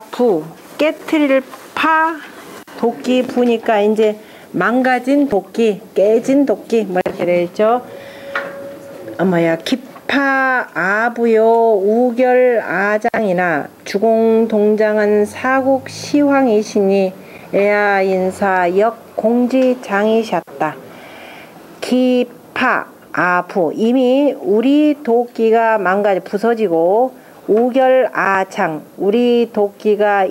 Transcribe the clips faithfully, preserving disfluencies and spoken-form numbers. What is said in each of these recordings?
부, 깨트릴 파, 도끼 부니까 이제 망가진 도끼, 깨진 도끼 뭐 이렇게 되어있죠. 어, 뭐야 기파 아부요 우결 아장이나 주공동장은 사국 시황이시니 애아 인사 역 공지장이셨다. 기파 아부, 이미 우리 도끼가 망가져 부서지고 우결 아장, 우리 도끼가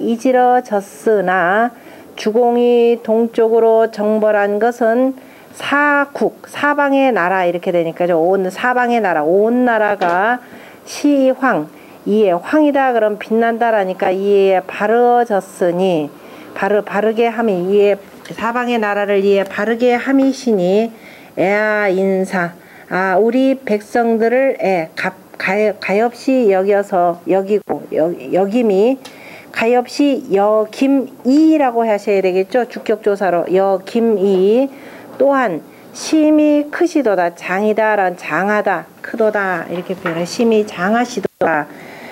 이지러졌으나 주공이 동쪽으로 정벌한 것은 사국, 사방의 나라 이렇게 되니까죠. 온 사방의 나라, 온 나라가 시황, 이에 황이다 그럼 빛난다라니까 이에 바르졌으니 바르 바르게 함이, 이에 사방의 나라를 이에 바르게 함이시니 애아 인사, 아 우리 백성들을 애 가, 가, 가엾이 여겨서 여기고 여, 여김이 가엾이 여김이라고 하셔야 되겠죠. 주격조사로 여김이 또한 심히 크시도다, 장이다란 장하다, 크도다 이렇게 표현해. 심히 장하시도다.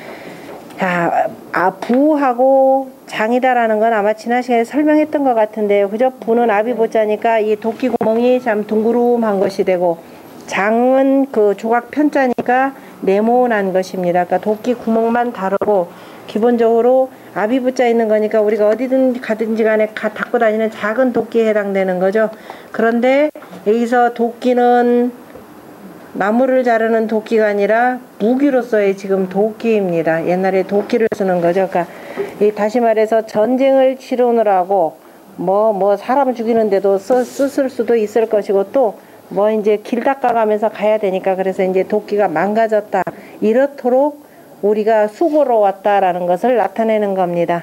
자, 아, 부하고 장이다라는 건 아마 지난 시간에 설명했던 것 같은데, 그죠? 부는 아비보자니까 이 도끼 구멍이 참 둥그름한 것이 되고, 장은 그 조각 편자니까 네모난 것입니다. 그러니까 도끼 구멍만 다르고, 기본적으로 아비부자 있는 거니까 우리가 어디든 가든지 간에 가, 닦고 다니는 작은 도끼에 해당되는 거죠. 그런데 여기서 도끼는 나무를 자르는 도끼가 아니라 무기로서의 지금 도끼입니다. 옛날에 도끼를 쓰는 거죠. 그러니까 이 다시 말해서 전쟁을 치르느라고 뭐, 뭐 사람 죽이는데도 쓰, 쓸 수도 있을 것이고, 또 뭐 이제 길 닦아가면서 가야 되니까, 그래서 이제 도끼가 망가졌다, 이렇도록 우리가 수고로웠다라는 것을 나타내는 겁니다.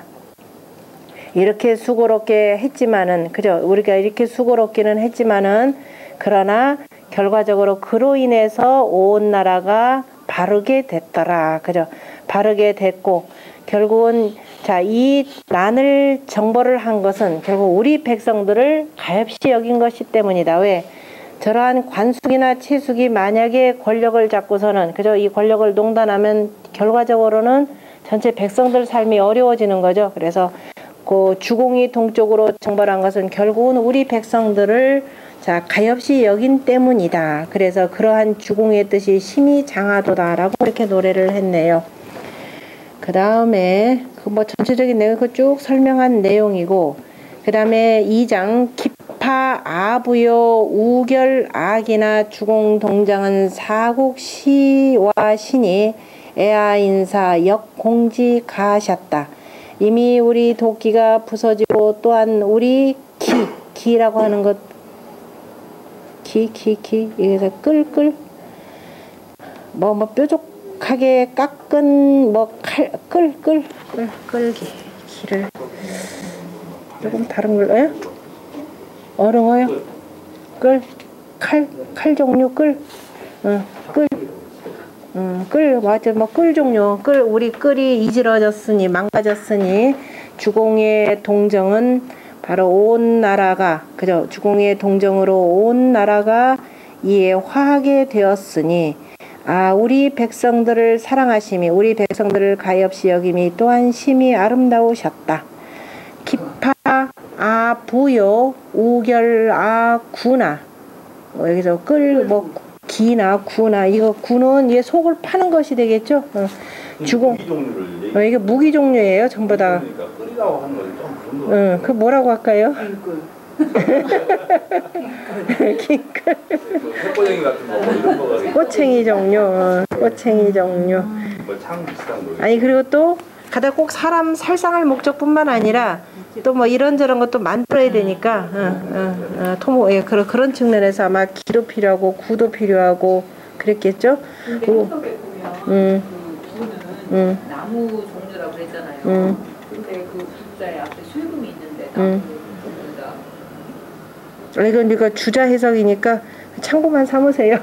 이렇게 수고롭게 했지만은, 그죠? 우리가 이렇게 수고롭기는 했지만은, 그러나 결과적으로 그로 인해서 온 나라가 바르게 됐더라. 그죠? 바르게 됐고, 결국은 자, 이 난을 정벌을 한 것은 결국 우리 백성들을 가엾이 여긴 것이 때문이다. 왜? 저러한 관숙이나 채숙이 만약에 권력을 잡고서는, 그죠? 이 권력을 농단하면 결과적으로는 전체 백성들 삶이 어려워지는 거죠. 그래서 그 주공이 동쪽으로 정벌한 것은 결국은 우리 백성들을 자, 가엾이 여긴 때문이다. 그래서 그러한 주공의 뜻이 심히 장하도다라고 이렇게 노래를 했네요. 그 다음에 그 뭐 전체적인 내용 그 쭉 설명한 내용이고, 그 다음에 이 장 기파 아부요 우결 악이나 주공 동장은 사국 시와 신이 애아 인사 역 공지 가하셨다. 이미 우리 도끼가 부서지고, 또한 우리 기, 기라고 하는 것, 기, 기, 기, 여기서 끌, 끌, 뭐, 뭐, 뾰족하게 깎은, 뭐, 칼, 끌, 끌, 끌, 끌기, 기를, 조금 다른 걸, 에? 어려워요? 끌, 칼, 칼 종류, 끌, 응, 끌, 음, 끌, 맞아, 뭐, 끌 종류, 끌, 우리 끌이 이지러졌으니, 망가졌으니, 주공의 동정은 바로 온 나라가, 그죠? 주공의 동정으로 온 나라가 이에 화하게 되었으니, 아, 우리 백성들을 사랑하심이, 우리 백성들을 가엾이 여김이 또한 심히 아름다우셨다. 기파, 아, 부요, 우결, 아, 구나. 뭐 여기서 끌, 뭐, 기나 구나, 이거 구는 이게 속을 파는 것이 되겠죠. 어. 주공. 무기 종류를 어, 이게 무기 종류예요, 전부 다. 그러니까 끌이라고 하는 건 좀 응, 그 뭐라고 할까요? 긴끌. 꽃쟁이 같은 거, 뭐 이런 거가. 꼬챙이 종류, 어, 꼬챙이 종류. 뭐 창 비슷한 거. 아니, 그리고 또 가다 꼭 사람 살상할 목적뿐만 아니라 또 뭐 이런저런 것도 만들어야 되니까, 어, 어, 어, 토모, 예, 그런 그런 측면에서 아마 기도 필요하고 구도 필요하고 그랬겠죠. 근데 그, 해석에 보면 음, 그 부는 음, 나무 종류라고 그랬잖아요. 음. 근데 그 부자에 앞에 술금이 있는데 나무 음. 종류다. 이건 이거 주자 해석이니까 참고만 삼으세요.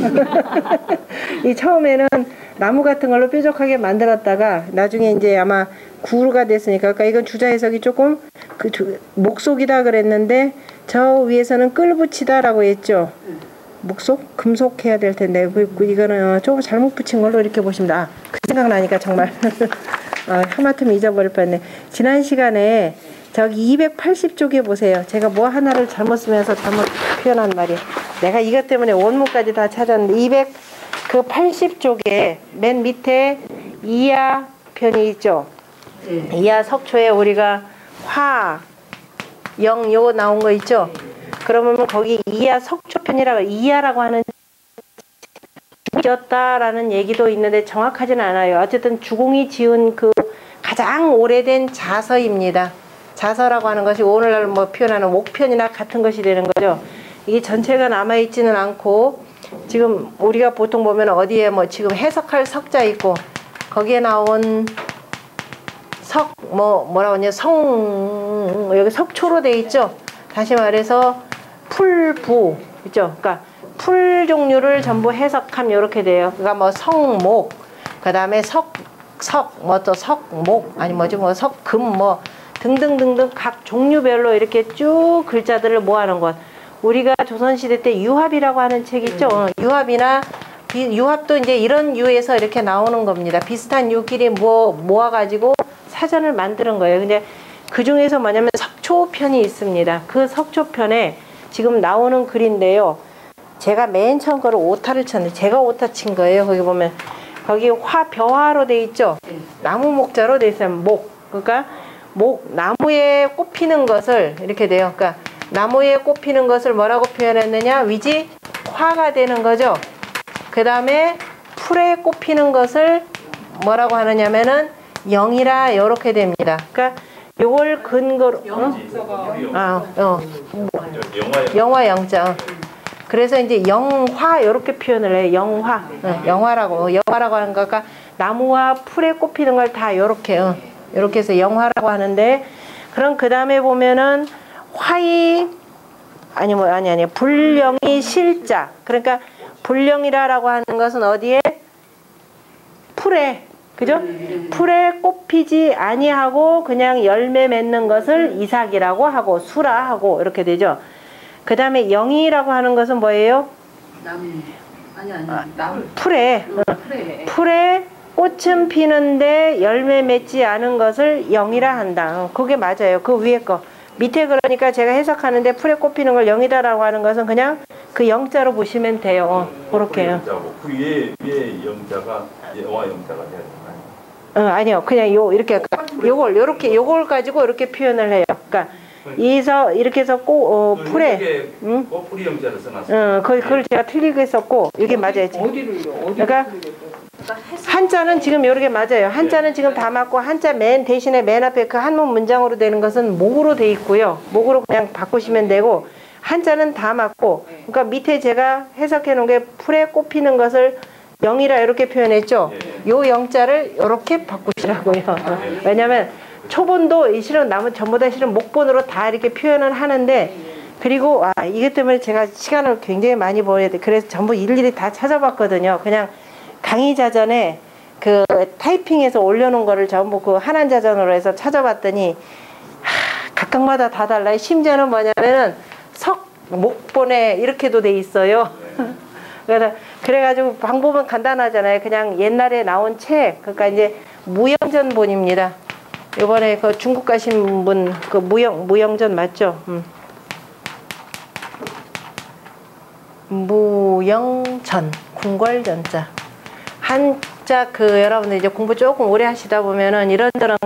이 처음에는 나무 같은 걸로 뾰족하게 만들었다가 나중에 이제 아마 구가 됐으니까, 그러니까 이건 주자 해석이 조금 그 주, 목속이다 그랬는데 저 위에서는 끌 붙이다라고 했죠. 목속? 금속 해야 될 텐데 그, 그 이거는 조금 잘못 붙인 걸로 이렇게 보시면 아, 그 생각나니까 정말 아, 하마터면 잊어버릴 뻔했네. 지난 시간에 저기 이백팔십 쪽에 보세요. 제가 뭐 하나를 잘못 쓰면서 잘못 표현한 말이. 내가 이것 때문에 원문까지 다 찾았는데 이백팔십 쪽에 맨 밑에 이하 편이 있죠. 네. 이하 석초에 우리가 화, 영, 요 나온 거 있죠. 그러면 거기 이하 석초편이라고 이하라고 하는 죽였다라는 얘기도 있는데 정확하지는 않아요. 어쨌든 주공이 지은 그 가장 오래된 자서입니다. 자서라고 하는 것이 오늘날 뭐 표현하는 옥편이나 같은 것이 되는 거죠. 이게 전체가 남아있지는 않고 지금 우리가 보통 보면 어디에 뭐 지금 해석할 석자 있고 거기에 나온 석 뭐 뭐라고 하냐 성 여기 석초로 돼 있죠. 다시 말해서 풀부 있죠. 그러니까 풀 종류를 전부 해석하면 이렇게 돼요. 그러니까 뭐 성목, 그 다음에 석, 석, 뭐 또 석목, 아니 뭐지, 뭐 석금, 뭐 등등등등 각 종류별로 이렇게 쭉 글자들을 모아놓은 것. 우리가 조선시대 때 유합이라고 하는 책 있죠. 어, 유합이나 비, 유합도 이제 이런 유에서 이렇게 나오는 겁니다. 비슷한 유끼리 모아, 모아가지고 사전을 만드는 거예요. 근데 그 중에서 뭐냐면 석초편이 있습니다. 그 석초편에 지금 나오는 글인데요. 제가 맨 처음 거를 오타를 쳤는데 제가 오타 친 거예요. 거기 보면 거기 화 벼화로 돼 있죠. 나무 목자로 돼 있어요. 목. 그러니까 목 나무에 꽃피는 것을 이렇게 돼요. 그러니까 나무에 꽃피는 것을 뭐라고 표현했느냐? 위지 화가 되는 거죠. 그 다음에 풀에 꽃피는 것을 뭐라고 하느냐면은 영이라 이렇게 됩니다. 그러니까 요걸 근거로 어? 아, 어. 영화 영자. 그래서 이제 영화 이렇게 표현을 해요. 영화, 어, 영화라고 영화라고 하는 거가 나무와 풀에 꼽히는 걸 다 이렇게 어, 이렇게 해서 영화라고 하는데 그럼 그 다음에 보면은 화이 아니 뭐 아니 아니 불령이 실자. 그러니까 불령이라라고 하는 것은 어디에 풀에 그죠? 풀에 꽃피지 아니하고 그냥 열매 맺는 것을 이삭이라고 하고 수라하고 이렇게 되죠. 그 다음에 영이라고 하는 것은 뭐예요? 나무. 아니 아니. 아, 나무. 풀에. 응, 풀에. 풀에 꽃은 피는데 열매 맺지 않은 것을 영이라 한다. 그게 맞아요. 그 위에 거. 밑에 그러니까 제가 해석하는데 풀에 꽃 피는 걸 영이다라고 하는 것은 그냥 그 영자로 보시면 돼요. 어, 그렇게요. 그 위에 위에 영자가 영화 영자가 돼야 되나요? 어, 아니요. 그냥 요 이렇게 요걸 요렇게 요걸 가지고 이렇게 표현을 해요. 그러니까 이서 이렇게 해서 꼭 어, 풀에 응? 꽃뿌리 영자를 써놨어요. 응, 그 그걸 제가 틀리게 했었고 이게 맞아요. 어디를요? 어디 그러니까 한자는 지금 이렇게 맞아요. 한자는 지금 다 맞고 한자 맨 대신에 맨 앞에 그 한문 문장으로 되는 것은 목으로 돼 있고요. 목으로 그냥 바꾸시면 되고 한자는 다 맞고 그러니까 밑에 제가 해석해 놓은 게 풀에 꽃피는 것을 영이라 이렇게 표현했죠. 요 영자를 이렇게 바꾸시라고요. 왜냐면 초본도 실은 나무 전부 다 실은 목본으로 다 이렇게 표현을 하는데 그리고 아 이것 때문에 제가 시간을 굉장히 많이 버려야 돼. 그래서 전부 일일이 다 찾아봤거든요. 그냥 강의자전에 그 타이핑해서 올려놓은 거를 전부 그 한한자전으로 해서 찾아봤더니 하, 각각마다 다 달라요. 심지어는 뭐냐면은 석 목본에 이렇게도 돼 있어요. 그래서 그래가지고 방법은 간단하잖아요. 그냥 옛날에 나온 책 그러니까 이제 무영전본입니다. 이번에 그 중국 가신 분 그 무영 무영전 맞죠? 음. 무영전 궁궐전자 한자 그 여러분들 이제 공부 조금 오래 하시다 보면은 이런저런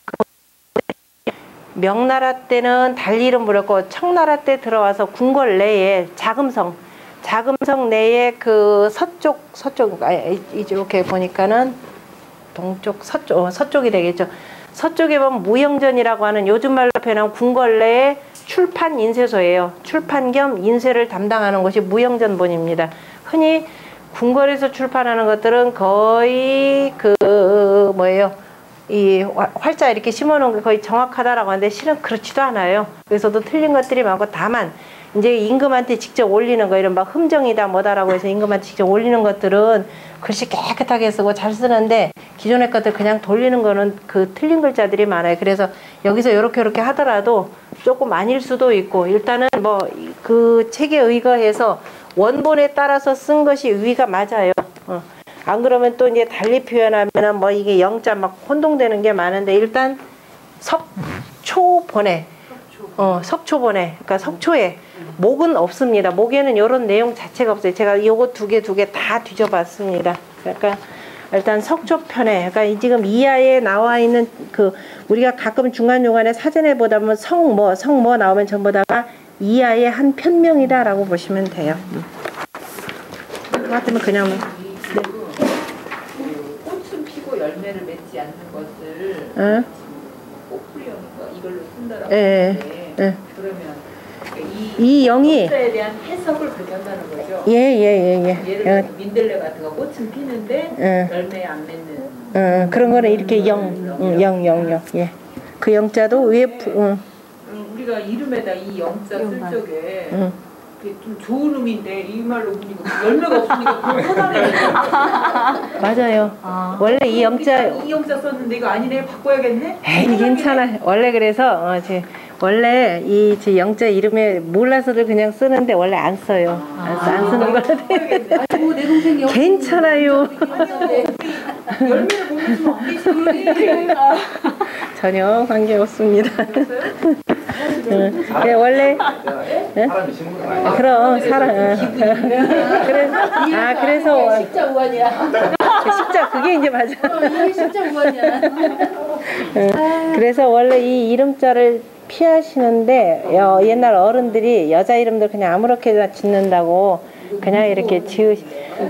명나라 때는 달리 이름 불렀고 청나라 때 들어와서 궁궐 내에 자금성 자금성 내에 그 서쪽 서쪽 아 이렇게 보니까는 동쪽 서쪽 어, 서쪽이 되겠죠. 서쪽에 보면 무영전이라고 하는 요즘 말로 표현하면 궁궐 내에 출판 인쇄소예요. 출판 겸 인쇄를 담당하는 곳이 무영전본입니다. 흔히 궁궐에서 출판하는 것들은 거의 그 뭐예요? 이 활자 이렇게 심어놓은 게 거의 정확하다라고 하는데 실은 그렇지도 않아요. 그래서도 틀린 것들이 많고 다만 이제 임금한테 직접 올리는 거 이런 막 흠정이다 뭐다라고 해서 임금한테 직접 올리는 것들은 글씨 깨끗하게 쓰고 잘 쓰는데 기존의 것들 그냥 돌리는 거는 그 틀린 글자들이 많아요. 그래서 여기서 이렇게 이렇게 하더라도 조금 아닐 수도 있고 일단은 뭐 그 책에 의거해서 원본에 따라서 쓴 것이 위가 맞아요. 어. 안 그러면 또 이제 달리 표현하면은 뭐 이게 영자 막 혼동되는 게 많은데 일단 석초본에 어 석초본에 그러니까 석초에 목은 없습니다. 목에는 이런 내용 자체가 없어요. 제가 요거 두 개 두 개 다 뒤져봤습니다. 그러니까 일단 석초편에 그러니까 지금 이하에 나와 있는 그 우리가 가끔 중간중간에 사전에 보다 보면 성뭐 성뭐 나오면 전부 다가 이하의 한 편명이다라고 보시면 돼요. 그 같으면 그냥 네. 꽃은 피고 열매를 맺지 않는 것을 응? 꽃풀이형인가 이걸로 쓴다라고 예, 하는데 예. 그러면 이, 이 영이 영자에 대한 해석을 그렇게 한다는 거죠. 예예예 예, 예. 예를 들어 민들레 같은 거 꽃은 피는데 예. 열매 안 맺는 응, 그런 거는 이렇게 영, 응, 영, 영, 영. 예. 그 영자도 위에 부, 응, 음, 우리가 이름에다 이 영자 쓸 적에 응. 그게 좀 좋은 의미인데 이 말로 보니까 열매가 없으니까 그건 서당해. 맞아요. 아. 원래 이 영자 이 영자 썼는데 이거 아니네 바꿔야겠네. 에이 괜찮아. 원래 그래서 어, 제 원래 이 제 영자 이름에 몰라서도 그냥 쓰는데 원래 안 써요. 안, 써, 안 쓰는 거라도 아이고 내 동생이 영 괜찮아요. 열매를 못 맺으면 안 되지. 전혀 관계 없습니다. 응. 그래, 원래 네? 사람이 식물은 아니야. 아, 그럼 사람 응. 그래 아 그래서 십자 우환이야. 십자 그게 이제 맞아. 이게 십자 우환이야. 응. 그래서 원래 이 이름자를 피하시는데 여, 옛날 어른들이 여자 이름들 그냥 아무렇게나 짓는다고 그냥 이렇게 지으시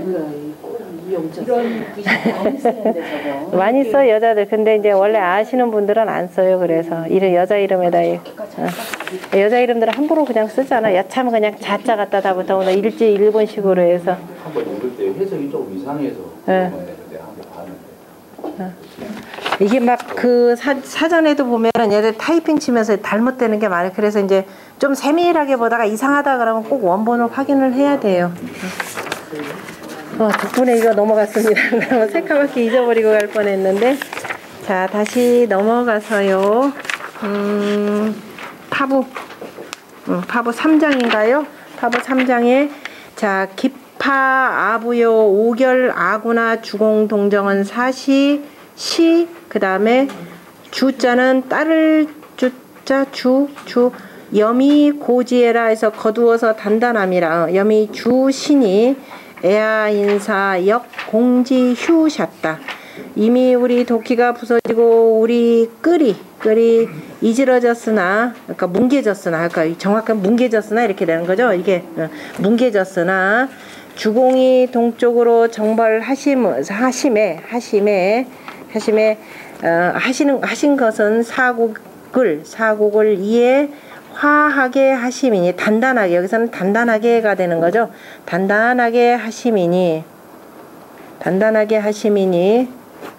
많이 써 여자들. 근데 이제 원래 아시는 분들은 안 써요. 그래서 이름 여자 이름에다 어. 여자 이름들은 함부로 그냥 쓰잖아. 여차하면 그냥 자자 갖다 다 붙어 오늘 일제 일본식으로 해서 한번 읽을 때 해석이 조금 이상해서 네. 내가 한번 봤는데. 어. 이게 막 그 사전에도 보면은 얘들 타이핑 치면서 잘못되는 게 많아요. 그래서 이제 좀 세밀하게 보다가 이상하다 그러면 꼭 원본을 확인을 해야 돼요. 어, 덕분에 이거 넘어갔습니다. 그러면 새까맣게 잊어버리고 갈 뻔했는데 자 다시 넘어가서요. 음, 파부 음, 파부 삼 장인가요? 파부 삼 장에 자 기파 아부요 오결 아구나 주공 동정은 사시 시 그 다음에 주자는 따를 주자 주 주 염이 고지에라 해서 거두어서 단단함이라 어, 염이 주신이 에아 인사 역 공지 휴셨다. 이미 우리 도끼가 부서지고 우리 끌이 끌이 이지러졌으나 그러니까 뭉개졌으나 그러니까 정확한 뭉개졌으나 이렇게 되는 거죠. 이게 어, 뭉개졌으나 주공이 동쪽으로 정벌하심 하심에 하심에 하심에 어, 하시는 하신 것은 사국을 사국을 이에 화하게 하심이니 단단하게 여기서는 단단하게가 되는 거죠. 단단하게 하심이니 단단하게 하심이니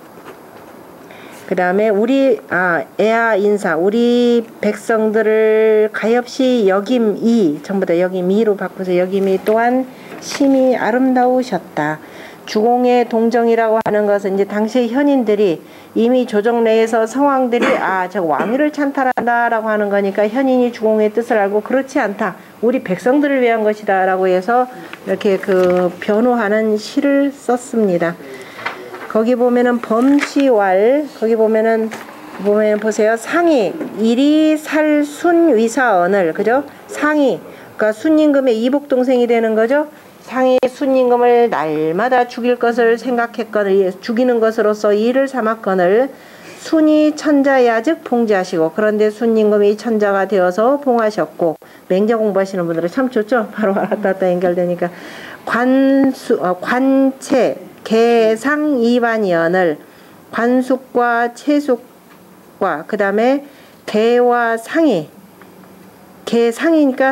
그 다음에 우리 아 에아 인사 우리 백성들을 가엾이 여김이 전부 다 여김이로 바꾸서 여김이 또한 심히 아름다우셨다. 주공의 동정이라고 하는 것은 이제 당시 현인들이 이미 조정 내에서 성왕들이 아 저 왕위를 찬탈한다라고 하는 거니까 현인이 주공의 뜻을 알고 그렇지 않다. 우리 백성들을 위한 것이다 라고 해서 이렇게 그 변호하는 시를 썼습니다. 거기 보면은 범시왈 거기 보면은 보면 보세요. 상이 일이 살순 위사언을 그죠? 상이 그러니까 순임금의 이복 동생이 되는 거죠. 상이 순임금을 날마다 죽일 것을 생각했거늘 죽이는 것으로서 일을 삼았거늘 순이 천자야즉 봉제하시고 그런데 순임금이 천자가 되어서 봉하셨고 맹자 공부하시는 분들은 참 좋죠. 바로 왔다 갔다 연결되니까 관수 어, 관체 개상 이반이언을 관숙과 채숙과 그 다음에 개와 상이 개상이니까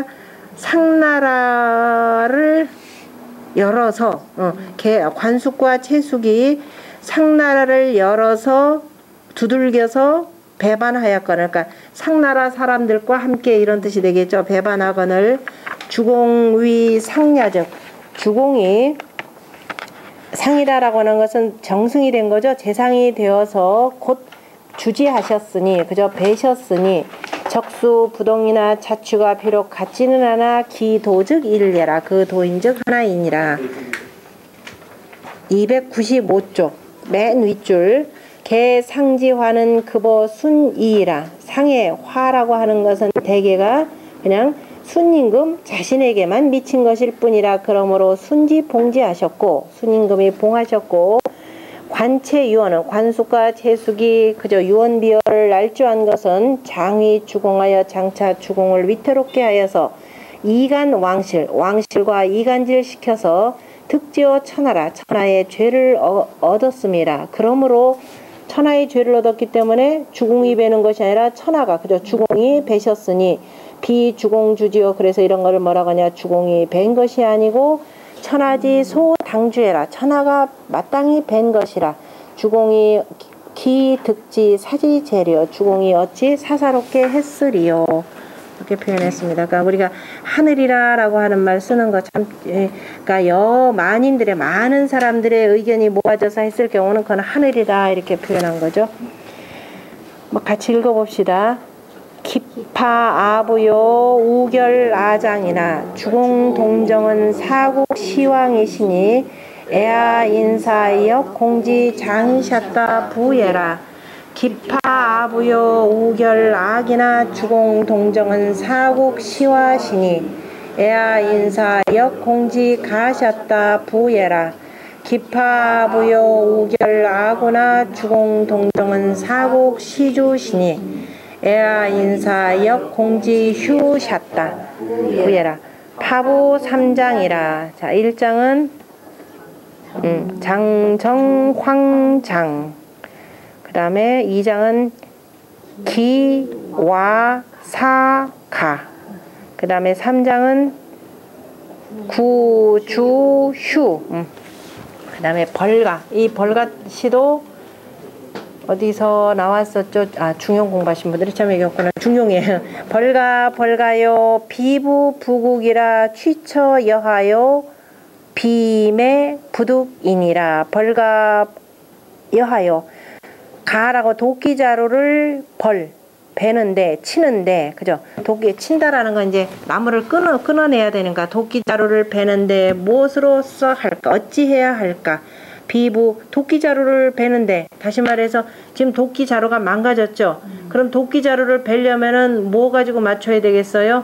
상나라를 열어서 어, 개, 관숙과 채숙이 상나라를 열어서 두들겨서 배반하였거늘 그러니까 상나라 사람들과 함께 이런 뜻이 되겠죠. 배반하거늘 주공위 상야적 주공이 상이다라고 하는 것은 정승이 된 거죠. 재상이 되어서 곧 주지하셨으니 그저 배셨으니 적수 부동이나 자취가 비록 같지는 않아 기도즉 일례라 그 도인즉 하나이니라. 이백구십오 쪽 맨 윗줄 개 상지화는 급어 순이이라. 상의 화라고 하는 것은 대개가 그냥 순임금 자신에게만 미친 것일 뿐이라. 그러므로 순지봉지하셨고 순임금이 봉하셨고 관체유언은 관숙과 채숙이 그저 유언비어를 날조한 것은 장위 주공하여 장차 주공을 위태롭게 하여서 이간 왕실 왕실과 이간질 시켜서 득지어 천하라. 천하의 죄를 어, 얻었음이라. 그러므로 천하의 죄를 얻었기 때문에 주공이 베는 것이 아니라 천하가 그저 주공이 베셨으니 비주공주지요. 그래서 이런 거를 뭐라고 하냐, 주공이 벤 것이 아니고 천하지 소당주해라. 천하가 마땅히 벤 것이라. 주공이 기득지 사지재려. 주공이 어찌 사사롭게 했으리요. 이렇게 표현했습니다. 그러니까 우리가 하늘이라 라고 하는 말 쓰는 거 참, 그러니까 여 만인들의 많은 사람들의 의견이 모아져서 했을 경우는 그건 하늘이다 이렇게 표현한 거죠. 뭐 같이 읽어봅시다. 기파 아부요 우결 아장이나 주공 동정은 사국 시왕이시니 에아 인사이역 공지 장샤따 부예라. 기파 아부요 우결 악이나 주공 동정은 사국 시와시니 에아 인사역 공지 가셨다 부예라. 기파 아부요 우결 악구나 주공 동정은 사국 시주시니 에아 인사역 공지 휴셨다 부예라. 파부 삼 장이라. 자, 일 장은 음, 장정황장, 그 다음에 이 장은 기와사가, 그 다음에 삼 장은 구주휴, 음. 그 다음에 벌가. 이 벌가시도 어디서 나왔었죠? 아, 중용 공부하신 분들이 참 얘기했구나. 중용이에요. 벌가 벌가요 비부 부국이라 취처 여하요 비매 부득이니라. 벌가 여하요, 가라고 도끼자루를 벌 베는데 치는데, 그죠? 도끼 친다라는 건 이제 나무를 끊어 끊어내야 되는가. 도끼자루를 베는데 무엇으로써 할까? 어찌해야 할까? 비부, 도끼자루를 베는데, 다시 말해서 지금 도끼자루가 망가졌죠. 음. 그럼 도끼자루를 베려면은 뭐 가지고 맞춰야 되겠어요?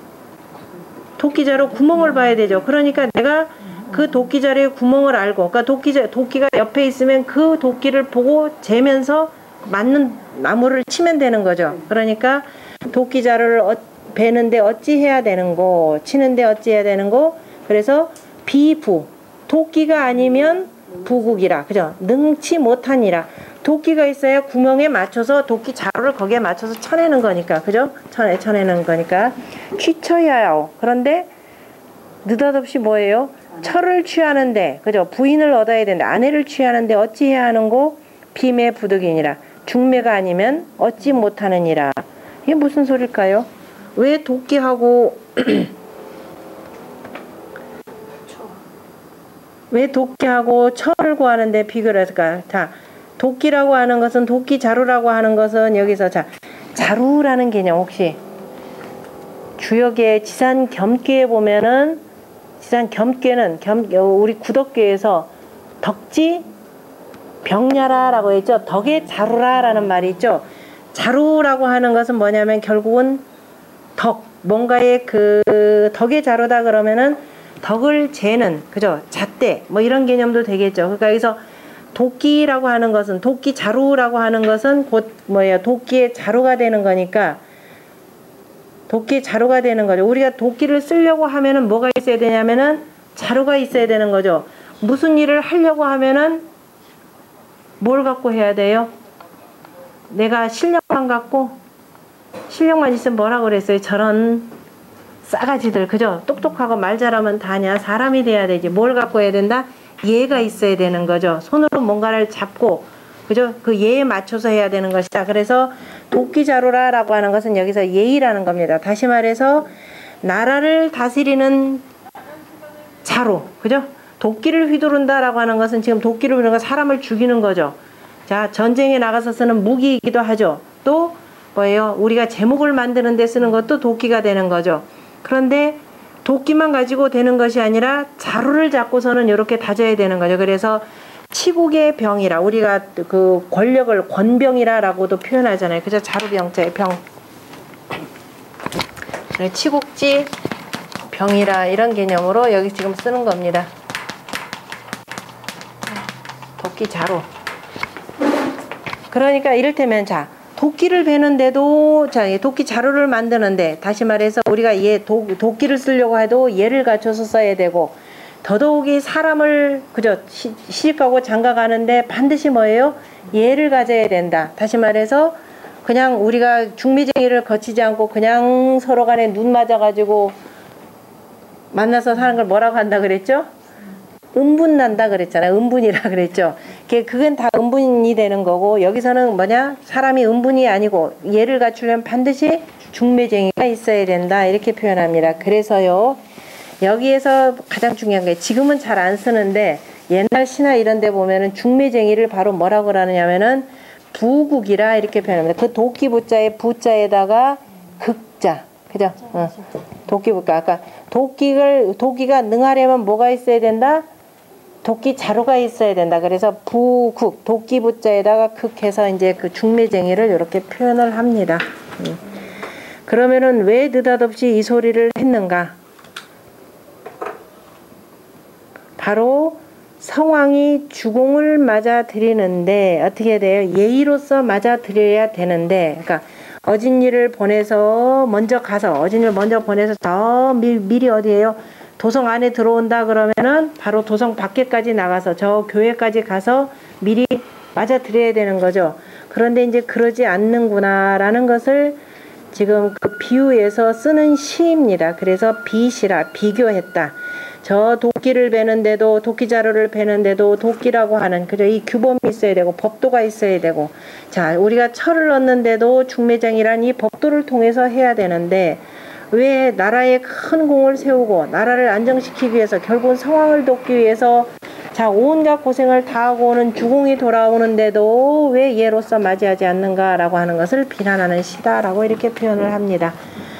도끼자루 구멍을 봐야 되죠. 그러니까 내가 그 도끼자루의 구멍을 알고, 그러니까 도끼자, 도끼가 옆에 있으면 그 도끼를 보고 재면서 맞는 나무를 치면 되는 거죠. 그러니까 도끼자루를 어, 베는데 어찌 해야 되는 거, 치는데 어찌 해야 되는 거. 그래서 비부, 도끼가 아니면 부국이라, 그죠? 능치 못하니라. 도끼가 있어야 구멍에 맞춰서 도끼 자루를 거기에 맞춰서 쳐내는 거니까, 그죠? 쳐내, 쳐내는 거니까. 취쳐야 하오. 그런데 느닷없이 뭐예요? 철을 취하는데, 그죠? 부인을 얻어야 되는데, 아내를 취하는데 어찌 해야 하는고? 비매 부득이니라. 중매가 아니면 얻지 못하느니라. 이게 무슨 소릴까요? 왜 도끼하고 왜 도끼하고 철을 구하는데 비교를 했을까? 자, 도끼라고 하는 것은, 도끼 자루라고 하는 것은 여기서, 자, 자루라는 개념 혹시 주역의 지산 겸괴에 보면은, 지산 겸괴는 겸, 우리 구덕계에서 덕지 병야라라고 했죠. 덕의 자루라라는 말이 있죠. 자루라고 하는 것은 뭐냐면 결국은 덕, 뭔가의 그 덕의 자루다 그러면은 덕을 재는, 그죠? 잣대 뭐 이런 개념도 되겠죠. 그러니까 여기서 도끼라고 하는 것은, 도끼 자루라고 하는 것은 곧 뭐예요? 도끼의 자루가 되는 거니까, 도끼의 자루가 되는 거죠. 우리가 도끼를 쓰려고 하면은 뭐가 있어야 되냐면은 자루가 있어야 되는 거죠. 무슨 일을 하려고 하면은 뭘 갖고 해야 돼요? 내가 실력만 갖고, 실력만 있으면 뭐라고 그랬어요? 저런 싸가지들, 그죠? 똑똑하고 말 잘하면 다냐? 사람이 돼야 되지. 뭘 갖고 해야 된다? 예가 있어야 되는 거죠. 손으로 뭔가를 잡고, 그죠? 그 예에 맞춰서 해야 되는 것이다. 그래서 도끼자루라라고 하는 것은 여기서 예의라는 겁니다. 다시 말해서 나라를 다스리는 자루, 그죠? 도끼를 휘두른다라고 하는 것은, 지금 도끼를 휘두르는 건 사람을 죽이는 거죠. 자, 전쟁에 나가서 쓰는 무기이기도 하죠. 또 뭐예요? 우리가 제목을 만드는 데 쓰는 것도 도끼가 되는 거죠. 그런데 도끼만 가지고 되는 것이 아니라 자루를 잡고서는 이렇게 다져야 되는 거죠. 그래서 치국의 병이라, 우리가 그 권력을 권병이라라고도 표현하잖아요. 그죠? 자루병자의 병. 치국지 병이라, 이런 개념으로 여기 지금 쓰는 겁니다. 도끼 자루. 그러니까 이를테면, 자, 도끼를 베는데도, 자, 도끼 자루를 만드는데, 다시 말해서 우리가 얘 도, 도끼를 쓰려고 해도 얘를 갖춰서 써야 되고, 더더욱이 사람을, 그죠, 시, 시집가고 장가가는데 반드시 뭐예요? 얘를 가져야 된다. 다시 말해서 그냥 우리가 중매쟁이를 거치지 않고 그냥 서로 간에 눈 맞아가지고 만나서 사는 걸 뭐라고 한다 그랬죠? 음분 난다 그랬잖아요. 음분이라 그랬죠. 그건 다 음분이 되는 거고, 여기서는 뭐냐? 사람이 음분이 아니고 얘를 갖추려면 반드시 중매쟁이가 있어야 된다. 이렇게 표현합니다. 그래서요, 여기에서 가장 중요한 게, 지금은 잘 안 쓰는데 옛날 신화 이런 데 보면은 중매쟁이를 바로 뭐라고 그러냐면은 부국이라 이렇게 표현합니다. 그 도끼부자의 부자에다가 극자. 그죠? 어. 도끼부자. 아까 도끼를, 도끼가 능하려면 뭐가 있어야 된다? 도끼 자루가 있어야 된다. 그래서 부국, 도끼부자에다가 극해서 이제 그 중매쟁이를 이렇게 표현을 합니다. 음. 그러면은 왜 느닷없이 이 소리를 했는가? 바로 성왕이 주공을 맞아 드리는데 어떻게 돼요? 예의로서 맞아 드려야 되는데, 그러니까 어진이를 보내서 먼저 가서, 어진이를 먼저 보내서 저 미, 미리 어디에요? 도성 안에 들어온다 그러면은 바로 도성 밖에까지 나가서 저 교회까지 가서 미리 맞아 드려야 되는 거죠. 그런데 이제 그러지 않는구나라는 것을 지금 그 비유에서 쓰는 시입니다. 그래서 비시라, 비교했다. 저 도끼를 베는데도, 도끼 자루를 베는데도 도끼라고 하는, 그죠? 이 규범이 있어야 되고 법도가 있어야 되고, 자, 우리가 철을 얻는데도 중매장이란 이 법도를 통해서 해야 되는데, 왜 나라에 큰 공을 세우고 나라를 안정시키기 위해서, 결국은 성왕을 돕기 위해서 자 온갖 고생을 다 하고 오는 주공이 돌아오는데도 왜 예로서 맞이하지 않는가라고 하는 것을 비난하는 시다라고 이렇게 표현을 합니다.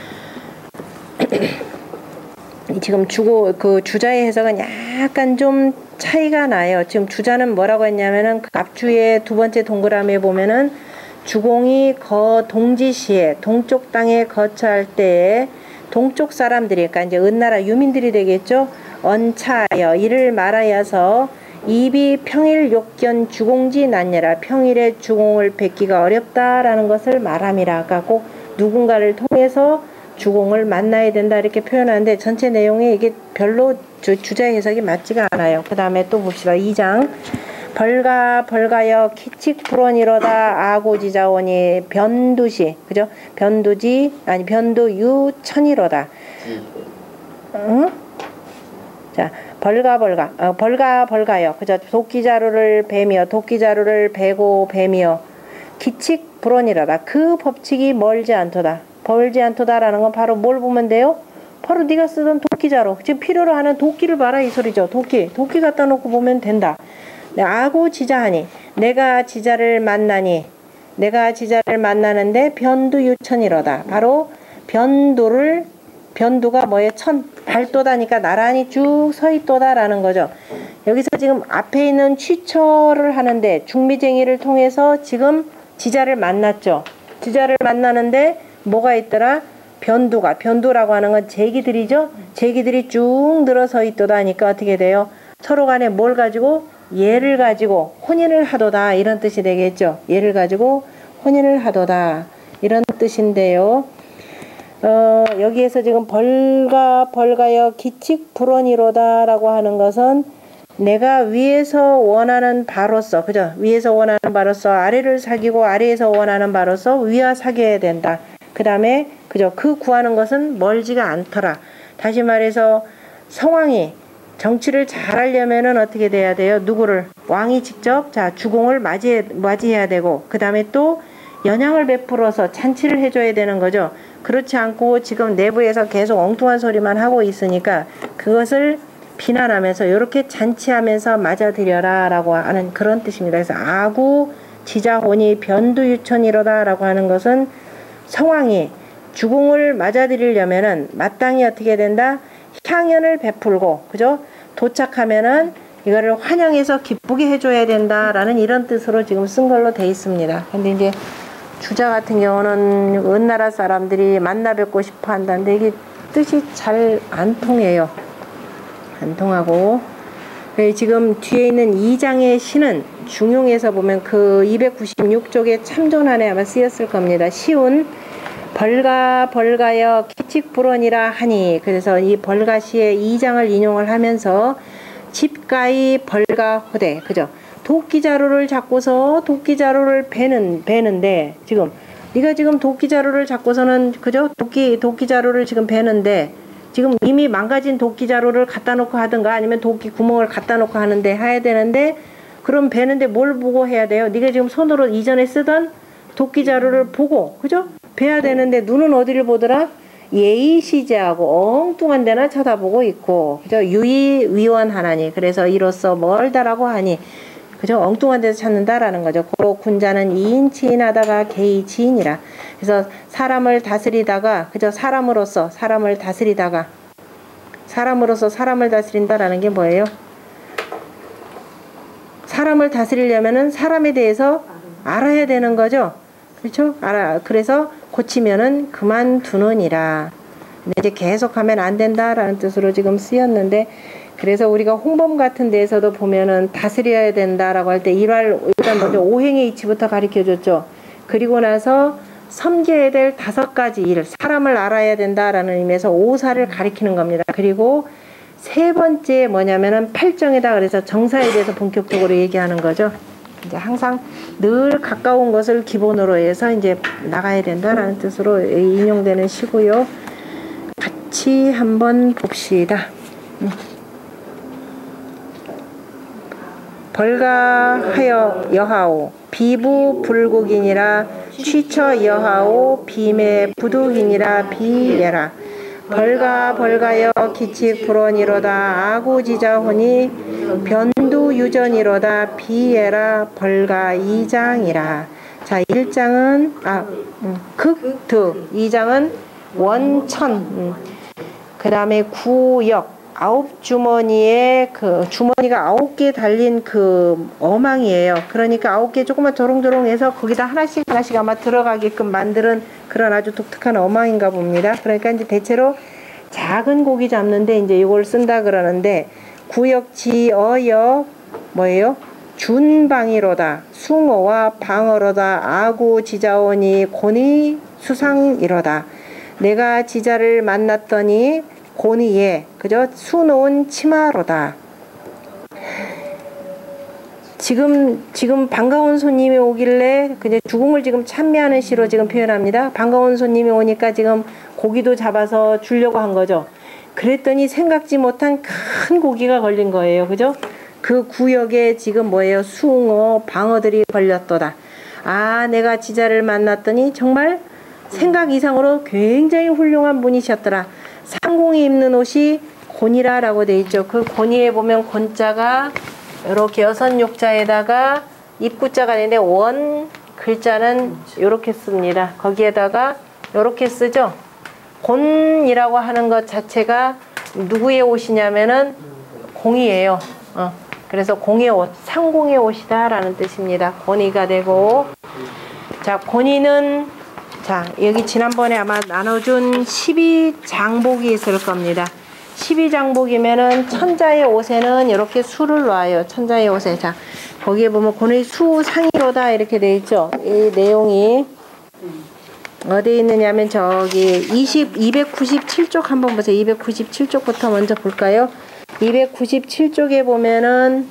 지금 주고 그 주자의 해석은 약간 좀 차이가 나요. 지금 주자는 뭐라고 했냐면은 그 앞주의 두 번째 동그라미에 보면은 주공이 거 동지시에 동쪽 땅에 거처할 때에 동쪽 사람들이, 그러니까 이제 은나라 유민들이 되겠죠. 언차하여 이를 말하여서 입이 평일 욕견 주공지 난예라, 평일에 주공을 뵙기가 어렵다라는 것을 말함이라. 아까 꼭 누군가를 통해서 주공을 만나야 된다 이렇게 표현하는데 전체 내용이 이게 별로 주, 주자 해석이 맞지가 않아요. 그 다음에 또 봅시다. 이 장. 벌가 벌가여 키칙 불원이로다 아고지자원이 변두시, 그죠? 변두지 아니 변두유천이로다. 응? 자, 벌가 벌가 어, 벌가 벌가여, 그죠? 도끼자루를 베며 도끼자루를 베고 베며 기칙 불원이로다. 그 법칙이 멀지 않도다. 멀지 않도다라는 건 바로 뭘 보면 돼요? 바로 네가 쓰던 도끼자루, 지금 필요로 하는 도끼를 봐라 이 소리죠. 도끼 도끼 갖다 놓고 보면 된다. 아고 지자하니, 내가 지자를 만나니, 내가 지자를 만나는데 변두유천이로다. 바로 변두를, 변두가 뭐예요? 천, 발도다니까 나란히 쭉 서있도다라는 거죠. 여기서 지금 앞에 있는 취처를 하는데 중미쟁이를 통해서 지금 지자를 만났죠. 지자를 만나는데 뭐가 있더라? 변두가, 변두라고 하는 건 제기들이죠. 제기들이 쭉 늘어서 있도다니까 어떻게 돼요? 서로 간에 뭘 가지고? 예를 가지고 혼인을 하도다 이런 뜻이 되겠죠. 예를 가지고 혼인을 하도다 이런 뜻인데요. 어, 여기에서 지금 벌가 벌가여 기칙 불원이로다 라고 하는 것은 내가 위에서 원하는 바로서, 그죠? 위에서 원하는 바로서 아래를 사귀고 아래에서 원하는 바로서 위와 사귀어야 된다. 그 다음에 그죠? 그 구하는 것은 멀지가 않더라. 다시 말해서 성왕이 정치를 잘 하려면은 어떻게 돼야 돼요? 누구를? 왕이 직접 자 주공을 맞이해, 맞이해야 되고, 그 다음에 또 연양을 베풀어서 잔치를 해줘야 되는 거죠. 그렇지 않고 지금 내부에서 계속 엉뚱한 소리만 하고 있으니까 그것을 비난하면서 이렇게 잔치하면서 맞아들여라 라고 하는 그런 뜻입니다. 그래서 아구 지자혼이 변두유천이로다 라고 하는 것은 성왕이 주공을 맞아들이려면은 마땅히 어떻게 된다? 향연을 베풀고, 그죠? 도착하면은 이거를 환영해서 기쁘게 해줘야 된다라는 이런 뜻으로 지금 쓴 걸로 돼 있습니다. 근데 이제 주자 같은 경우는 은나라 사람들이 만나 뵙고 싶어 한다는데 이게 뜻이 잘 안 통해요. 안 통하고. 지금 뒤에 있는 이 장의 시는 중용에서 보면 그 이백구십육 쪽에 참존안에 아마 쓰였을 겁니다. 시운 벌가 벌가여 기칙불언이라 하니, 그래서 이 벌가시의 이 장을 인용을 하면서 집가이 벌가호대, 그죠? 도끼자루를 잡고서 도끼자루를 베는 베는데 지금 네가 지금 도끼자루를 잡고서는, 그죠? 도끼 도끼자루를 지금 베는데 지금 이미 망가진 도끼자루를 갖다 놓고 하든가 아니면 도끼 구멍을 갖다 놓고 하는데 해야 되는데, 그럼 베는데 뭘 보고 해야 돼요? 네가 지금 손으로 이전에 쓰던 도끼자루를 보고, 그죠? 베야 되는데 눈은 어디를 보더라? 예의시제하고 엉뚱한 데나 쳐다보고 있고, 그죠? 유의위원 하나니, 그래서 이로써 멀다라고 하니, 그죠? 엉뚱한 데서 찾는다라는 거죠. 고로 군자는 이인치인하다가 개이치인이라. 그래서 사람을 다스리다가, 그죠? 사람으로서 사람을 다스리다가, 사람으로서 사람을 다스린다라는 게 뭐예요? 사람을 다스리려면은 사람에 대해서 알아야 되는 거죠. 그렇죠? 알아. 그래서 고치면은 그만두느니라. 근데 이제 계속하면 안 된다라는 뜻으로 지금 쓰였는데, 그래서 우리가 홍범 같은 데에서도 보면은 다스려야 된다라고 할 때 일활, 일단 먼저 오행의 이치부터 가르쳐 줬죠. 그리고 나서 섬겨야 될 다섯 가지 일, 사람을 알아야 된다라는 의미에서 오사를 가리키는 겁니다. 그리고 세 번째 뭐냐면은 팔정이다. 그래서 정사에 대해서 본격적으로 얘기하는 거죠. 이제 항상 늘 가까운 것을 기본으로 해서 이제 나가야 된다라는 뜻으로 인용되는 시고요. 같이 한번 봅시다. 벌가하여 여하오 비부 불국이니라 취처 여하오 비매 부득이니라 비예라. 벌가 벌가여 기칙 불언이로다 아구지자호니 변두유전이로다 비예라. 벌가 이 장이라. 자, 일 장은 아 음, 극드, 이 장은 원천, 음. 그 다음에 구역, 아홉 주머니에 그 주머니가 아홉 개 달린 그 어망이에요. 그러니까 아홉 개 조금만 조롱조롱해서 거기다 하나씩 하나씩 아마 들어가게끔 만드는 그런 아주 독특한 어망인가 봅니다. 그러니까 이제 대체로 작은 고기 잡는데 이제 이걸 쓴다 그러는데, 구역지어여 뭐예요? 준방이로다 숭어와 방어로다 아구 지자오니 곤이 수상이로다. 내가 지자를 만났더니 곤이에, 그죠? 수놓은 치마로다. 지금 지금 반가운 손님이 오길래 그냥 주공을 지금 찬미하는 시로 지금 표현합니다. 반가운 손님이 오니까 지금 고기도 잡아서 주려고 한 거죠. 그랬더니 생각지 못한 큰 고기가 걸린 거예요. 그죠? 그 구역에 지금 뭐예요? 숭어, 방어들이 걸렸도다. 아, 내가 지자를 만났더니 정말 생각 이상으로 굉장히 훌륭한 분이셨더라. 상공이 입는 옷이 곤이라라고 돼 있죠. 그 곤이에 보면 곤자가 이렇게 여섯 욕자에다가 입구자가 되는데 원 글자는 이렇게 씁니다. 거기에다가 이렇게 쓰죠. 곤이라고 하는 것 자체가 누구의 옷이냐면은 공이에요. 어. 그래서 공의 옷, 상공의 옷이다라는 뜻입니다. 곤이가 되고, 자, 곤이는 자, 여기 지난번에 아마 나눠준 십이 장복이 있을 겁니다. 십이 장복이면은 천자의 옷에는 이렇게 수를 놔요. 천자의 옷에. 자, 거기에 보면 곤의 수상이로다 이렇게 돼 있죠. 이 내용이 어디에 있느냐면 저기 이십, 이백구십칠 쪽 한번 보세요. 이백구십칠 쪽부터 먼저 볼까요? 이백구십칠 쪽에 보면은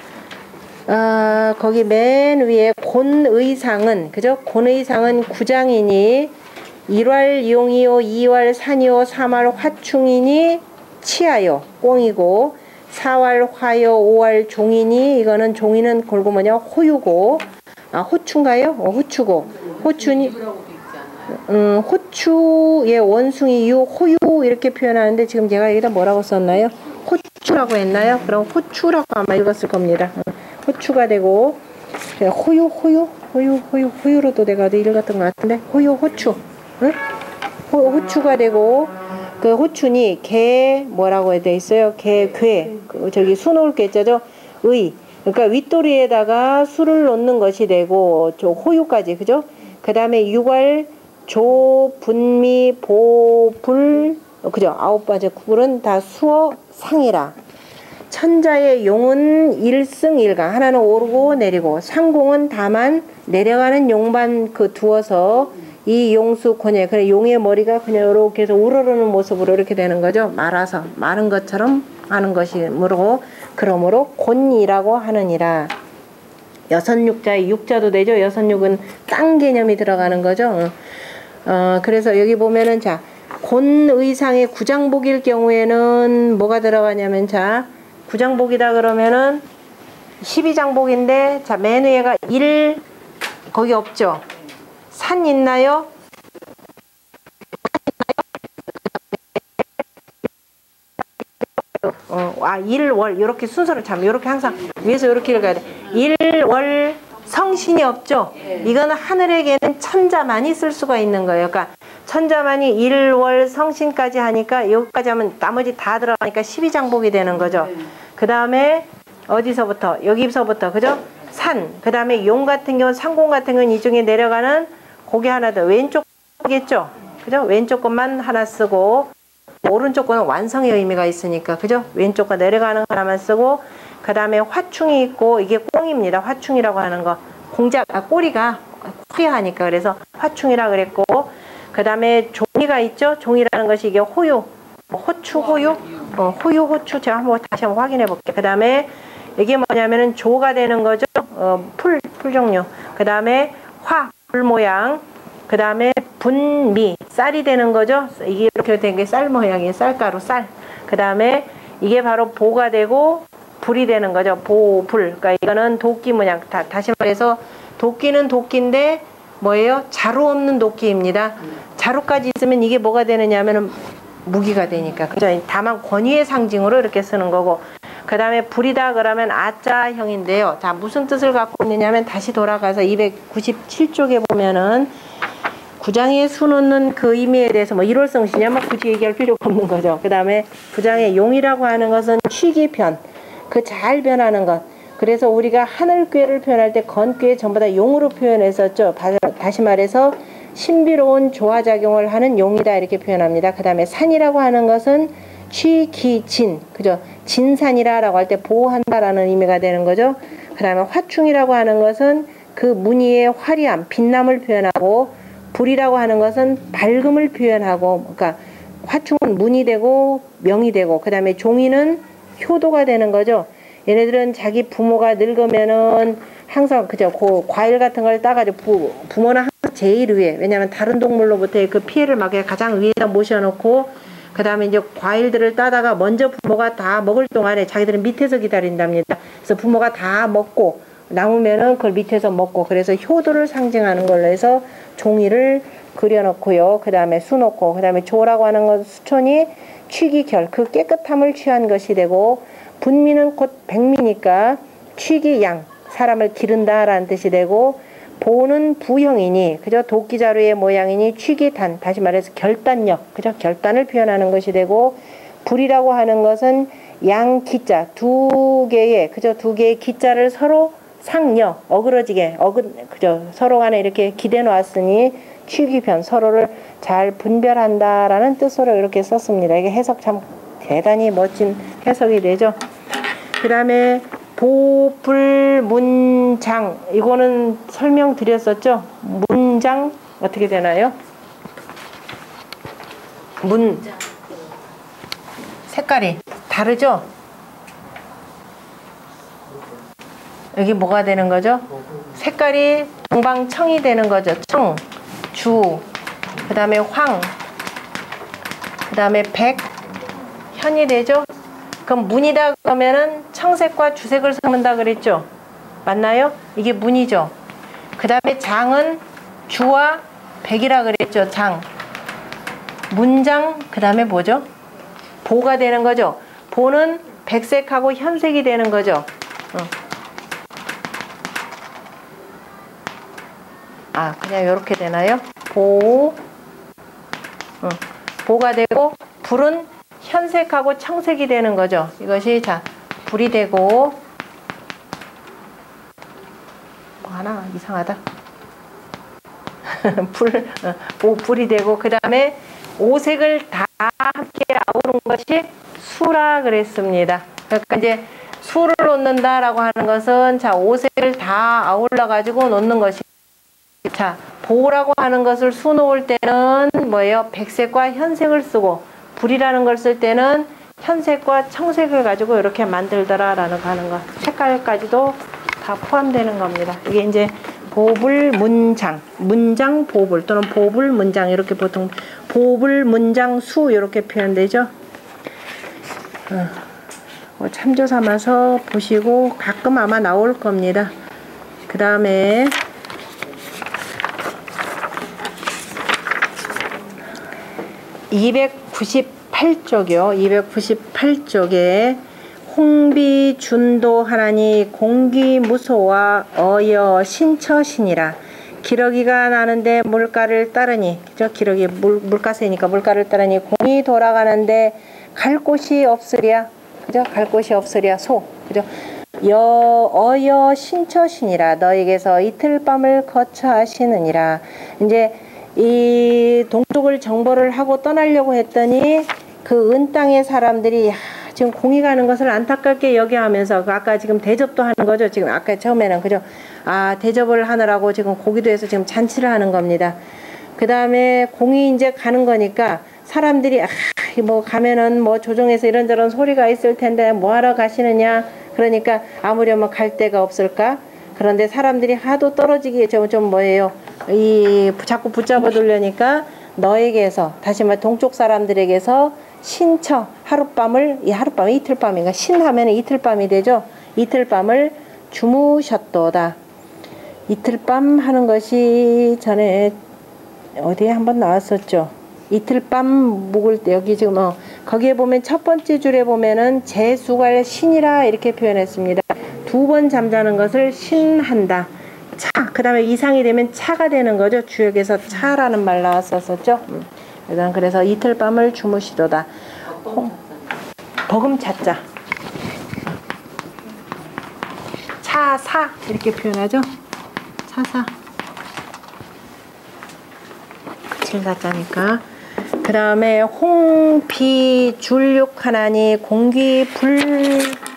아, 거기 맨 위에 곤의상은, 그죠? 곤의상은 구장이니 일활 용이요 이활 산이요 삼활 화충이니 치하요 꽁이고, 사활 화요 오활 종이니, 이거는 종이는 골고 뭐냐 호유고, 아 호추인가요? 어, 호추고 호추니 음, 호추의 원숭이 유 호유 이렇게 표현하는데 지금 제가 여기다 뭐라고 썼나요? 호추라고 했나요? 그럼 호추라고 아마 읽었을 겁니다. 호추가 되고, 호유 호유 호유 호유 호유로도 내가 어디 읽었던 것 같은데, 호유 호추, 응? 호, 호추가 되고, 그 호춘이 개 뭐라고 돼 있어요? 개괴. 그 저기 수놓을 개자죠. 의. 그러니까 윗도리에다가 수를 놓는 것이 되고 저 호유까지 그죠? 그 다음에 육월 조 분미 보불 그죠? 아홉 번째 구글은 다 수어 상이라. 천자의 용은 일승일강 하나는 오르고 내리고 상공은 다만 내려가는 용만 그 두어서 이 용수 권예 그래 용의 머리가 그냥 이렇게 해서 우러르는 모습으로 이렇게 되는 거죠. 말아서 마른 것처럼 하는 것이므로 그러므로 곤이라고 하느니라. 여섯육자의 육자도 되죠. 여섯육은 땅 개념이 들어가는 거죠. 어, 그래서 여기 보면은 자 곤의상의 구장복일 경우에는 뭐가 들어가냐면 자 구장복이다 그러면은 십이장복인데 자 맨 위에가 일 거기 없죠. 산 있나요? 어, 아, 일, 월, 이렇게 순서를 참, 이렇게 항상 위에서 이렇게 읽어야 돼. 일, 월, 성신이 없죠? 이거는 하늘에게는 천자만이 쓸 수가 있는 거예요. 그러니까 천자만이 일, 월, 성신까지 하니까 여기까지 하면 나머지 다 들어가니까 십이장복이 되는 거죠. 그 다음에 어디서부터? 여기서부터, 그죠? 산. 그 다음에 용 같은 경우는 상공 같은 경우는 이 중에 내려가는 고개 하나 더. 왼쪽 거겠죠? 그죠? 왼쪽 것만 하나 쓰고 오른쪽 거는 완성의 의미가 있으니까 그죠? 왼쪽 거 내려가는 거 하나만 쓰고 그 다음에 화충이 있고 이게 꽁입니다. 화충이라고 하는 거 공작 아, 꼬리가 후회하니까 그래서 화충이라 그랬고 그 다음에 종이가 있죠? 종이라는 것이 이게 호유 호추 호유 어, 호유 호추 제가 한번 다시 한번 확인해 볼게요. 그 다음에 이게 뭐냐면은 조가 되는 거죠. 어, 풀, 풀 종류. 그 다음에 화, 불 모양. 그 다음에 분미, 쌀이 되는 거죠. 이게 이렇게 된 게 쌀 모양이에요. 쌀가루, 쌀. 그 다음에 이게 바로 보가 되고 불이 되는 거죠. 보, 불. 그러니까 이거는 도끼 모양. 다, 다시 말해서 도끼는 도끼인데 뭐예요? 자루 없는 도끼입니다. 자루까지 있으면 이게 뭐가 되느냐 하면은 무기가 되니까. 그죠? 다만 권위의 상징으로 이렇게 쓰는 거고. 그 다음에 불이다 그러면 아자형인데요. 자, 무슨 뜻을 갖고 있느냐 하면 다시 돌아가서 이백구십칠 쪽에 보면은 구장에 수 놓는 그 의미에 대해서 뭐 일월성신이야 뭐 굳이 얘기할 필요가 없는 거죠. 그 다음에 구장의 용이라고 하는 것은 취기편, 그 잘 변하는 것. 그래서 우리가 하늘괴를 표현할 때 건괴 전부 다 용으로 표현했었죠. 다시 말해서 신비로운 조화작용을 하는 용이다 이렇게 표현합니다. 그 다음에 산이라고 하는 것은 취기진, 그죠? 진산이라라고 할 때 보호한다라는 의미가 되는 거죠. 그 다음에 화충이라고 하는 것은 그 무늬의 화려함, 빛남을 표현하고 불이라고 하는 것은 밝음을 표현하고, 그러니까 화충은 문이 되고 명이 되고, 그 다음에 종이는 효도가 되는 거죠. 얘네들은 자기 부모가 늙으면은 항상 그죠, 그 과일 같은 걸 따가지고 부, 부모는 항상 제일 위에, 왜냐하면 다른 동물로부터의 그 피해를 막게 가장 위에다 모셔놓고 그 다음에 이제 과일들을 따다가 먼저 부모가 다 먹을 동안에 자기들은 밑에서 기다린답니다. 그래서 부모가 다 먹고 남으면은 그걸 밑에서 먹고, 그래서 효도를 상징하는 걸로 해서 종이를 그려놓고요. 그 다음에 수놓고, 그 다음에 조라고 하는 건 수촌이 취기결, 그 깨끗함을 취한 것이 되고, 분미는 곧 백미니까 취기양, 사람을 기른다라는 뜻이 되고, 보는 부형이니, 그죠? 도끼자루의 모양이니 취기단, 다시 말해서 결단력, 그죠? 결단을 표현하는 것이 되고, 불이라고 하는 것은 양기자, 두 개의, 그죠? 두 개의 기자를 서로 상여, 어그러지게, 어그, 그죠? 서로 간에 이렇게 기대 놓았으니 취기편, 서로를 잘 분별한다라는 뜻으로 이렇게 썼습니다. 이게 해석 참 대단히 멋진 해석이 되죠. 그 다음에 보불문장, 이거는 설명드렸었죠. 문장 어떻게 되나요? 문 색깔이 다르죠. 여기 뭐가 되는 거죠? 색깔이 동방청이 되는 거죠. 청, 주, 그 다음에 황, 그 다음에 백, 현이 되죠. 그럼 문이다 그러면은 청색과 주색을 섞는다 그랬죠. 맞나요? 이게 문이죠. 그 다음에 장은 주와 백이라 그랬죠. 장, 문장, 그 다음에 뭐죠? 보가 되는 거죠. 보는 백색하고 현색이 되는 거죠. 어. 아, 그냥 이렇게 되나요? 보, 어. 보가 되고 불은 현색하고 청색이 되는 거죠. 이것이 자 불이 되고 뭐 하나 이상하다. 불, 어, 불이 되고 그 다음에 오색을 다 함께 아우른 것이 수라 그랬습니다. 그러니까 이제 수를 놓는다라고 하는 것은 자 오색을 다 아울러 가지고 놓는 것이 자 보라고 하는 것을 수 놓을 때는 뭐예요? 백색과 현색을 쓰고 불이라는 걸 쓸 때는 현색과 청색을 가지고 이렇게 만들더라라는 거 하는 거 색깔까지도 다 포함되는 겁니다. 이게 이제 보불 문장, 문장 보불 또는 보불 문장 이렇게 보통 보불 문장 수 이렇게 표현되죠. 어, 참조 삼아서 보시고 가끔 아마 나올 겁니다. 그 다음에 이백구십팔 쪽이요. 이백구십팔 쪽에 홍비 준도 하나니 공기 무소와 어여 신처신이라 기러기가 나는데 물가를 따르니 그죠? 기러기 물, 물가새니까 물가를 따르니 공이 돌아가는데 갈 곳이 없으랴 그죠? 갈 곳이 없으랴 소 그죠? 여 어여 신처신이라 너에게서 이틀 밤을 거쳐 하시느니라. 이제 이 동쪽을 정벌을 하고 떠나려고 했더니 그 은 땅의 사람들이 야, 지금 공이 가는 것을 안타깝게 여겨하면서 아까 지금 대접도 하는 거죠. 지금 아까 처음에는 그죠. 아 대접을 하느라고 지금 고기도 해서 지금 잔치를 하는 겁니다. 그 다음에 공이 이제 가는 거니까 사람들이 아 뭐 가면은 뭐 조정에서 이런저런 소리가 있을 텐데 뭐 하러 가시느냐. 그러니까 아무려면 갈 데가 없을까. 그런데 사람들이 하도 떨어지기에 좀, 좀 뭐예요. 이 자꾸 붙잡아 두려니까 너에게서 다시 말해 동쪽 사람들에게서 신처 하룻밤을 이 하룻밤 이틀밤인가 신하면 이틀밤이 되죠. 이틀밤을 주무셨도다. 이틀밤 하는 것이 전에 어디에 한번 나왔었죠. 이틀밤 묵을 때 여기 지금 어 거기에 보면 첫 번째 줄에 보면은 재수갈 신이라 이렇게 표현했습니다. 두 번 잠자는 것을 신한다. 차, 그 다음에 이상이 되면 차가 되는 거죠. 주역에서 차라는 말 나왔었었죠. 음. 그래서 이틀밤을 주무시도다. 홍, 버금차자. 차사 이렇게 표현하죠. 차사. 그칠사자니까. 그 다음에 홍비 줄육하나니 공기 불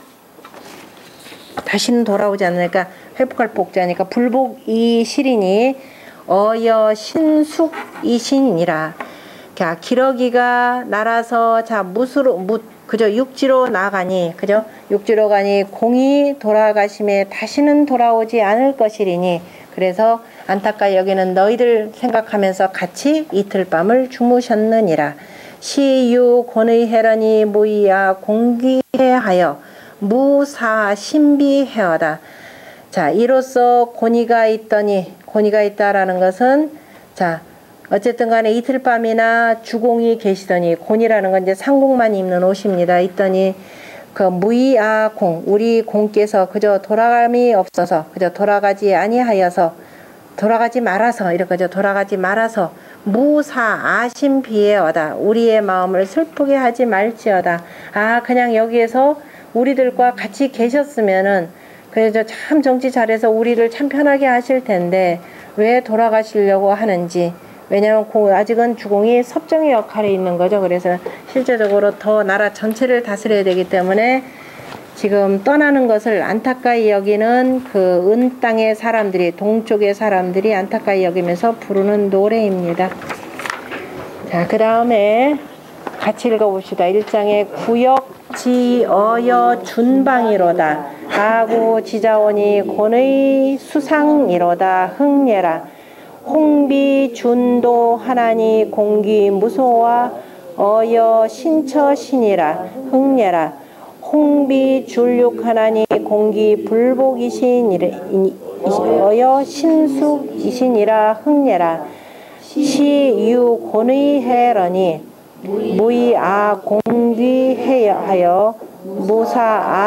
다시는 돌아오지 않으니까 회복할 복자니까 불복이 실이니 어여 신숙이 신이라. 자 기러기가 날아서 자 무수로 무 그죠 육지로 나가니 그죠 육지로 가니 공이 돌아가심에 다시는 돌아오지 않을 것이리니 그래서 안타까이 여기는 너희들 생각하면서 같이 이틀밤을 주무셨느니라. 시유 권의 해러니 모이야 공기해하여 무사 신비해어다. 자 이로써 권위가 있더니 권위가 있다라는 것은 자 어쨌든 간에 이틀밤이나 주공이 계시더니 곤이라는 건 이제 상공만 입는 옷입니다. 있더니 그 무이아 공 우리 공께서 그저 돌아감이 없어서 그저 돌아가지 아니하여서 돌아가지 말아서 이렇게 돌아가지 말아서 무사 아심비에어다. 우리의 마음을 슬프게 하지 말지어다. 아 그냥 여기에서 우리들과 같이 계셨으면은 그래서 참 정치 잘해서 우리를 참 편하게 하실 텐데 왜 돌아가시려고 하는지. 왜냐하면 아직은 주공이 섭정의 역할에 있는 거죠. 그래서 실제적으로 더 나라 전체를 다스려야 되기 때문에 지금 떠나는 것을 안타까이 여기는 그 은 땅의 사람들이 동쪽의 사람들이 안타까이 여기면서 부르는 노래입니다. 자, 그 다음에 같이 읽어봅시다. 일 장의 구역지 어여 준방이로다. 아고 지자오니 곤의 수상이로다. 흥예라. 홍비 준도 하나니 공기 무소와 어여 신처신이라. 흥예라. 홍비 줄육하나니 공기 불복이시니라. 어여 신숙이시니라. 흥예라. 시유 곤의해러니 무이아 공귀하여 무사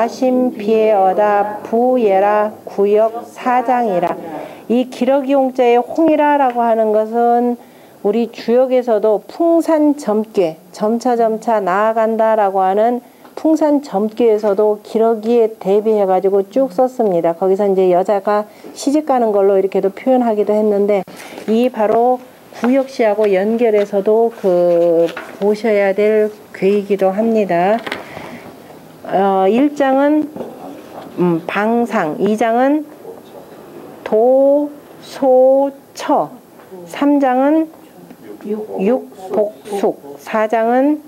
아심비에어다. 부예라. 구역 사장이라. 이 기러기 홍자의 홍이라라고 하는 것은 우리 주역에서도 풍산점괘, 점차점차 나아간다라고 하는 풍산점괘에서도 기러기에 대비해가지고 쭉 썼습니다. 거기서 이제 여자가 시집가는 걸로 이렇게도 표현하기도 했는데, 이 바로 구역시하고 연결해서도 그 보셔야 될 괴이기도 합니다. 어, 일 장은 음, 방상, 이 장은 도, 소, 처, 삼 장은 육, 복, 숙, 사 장은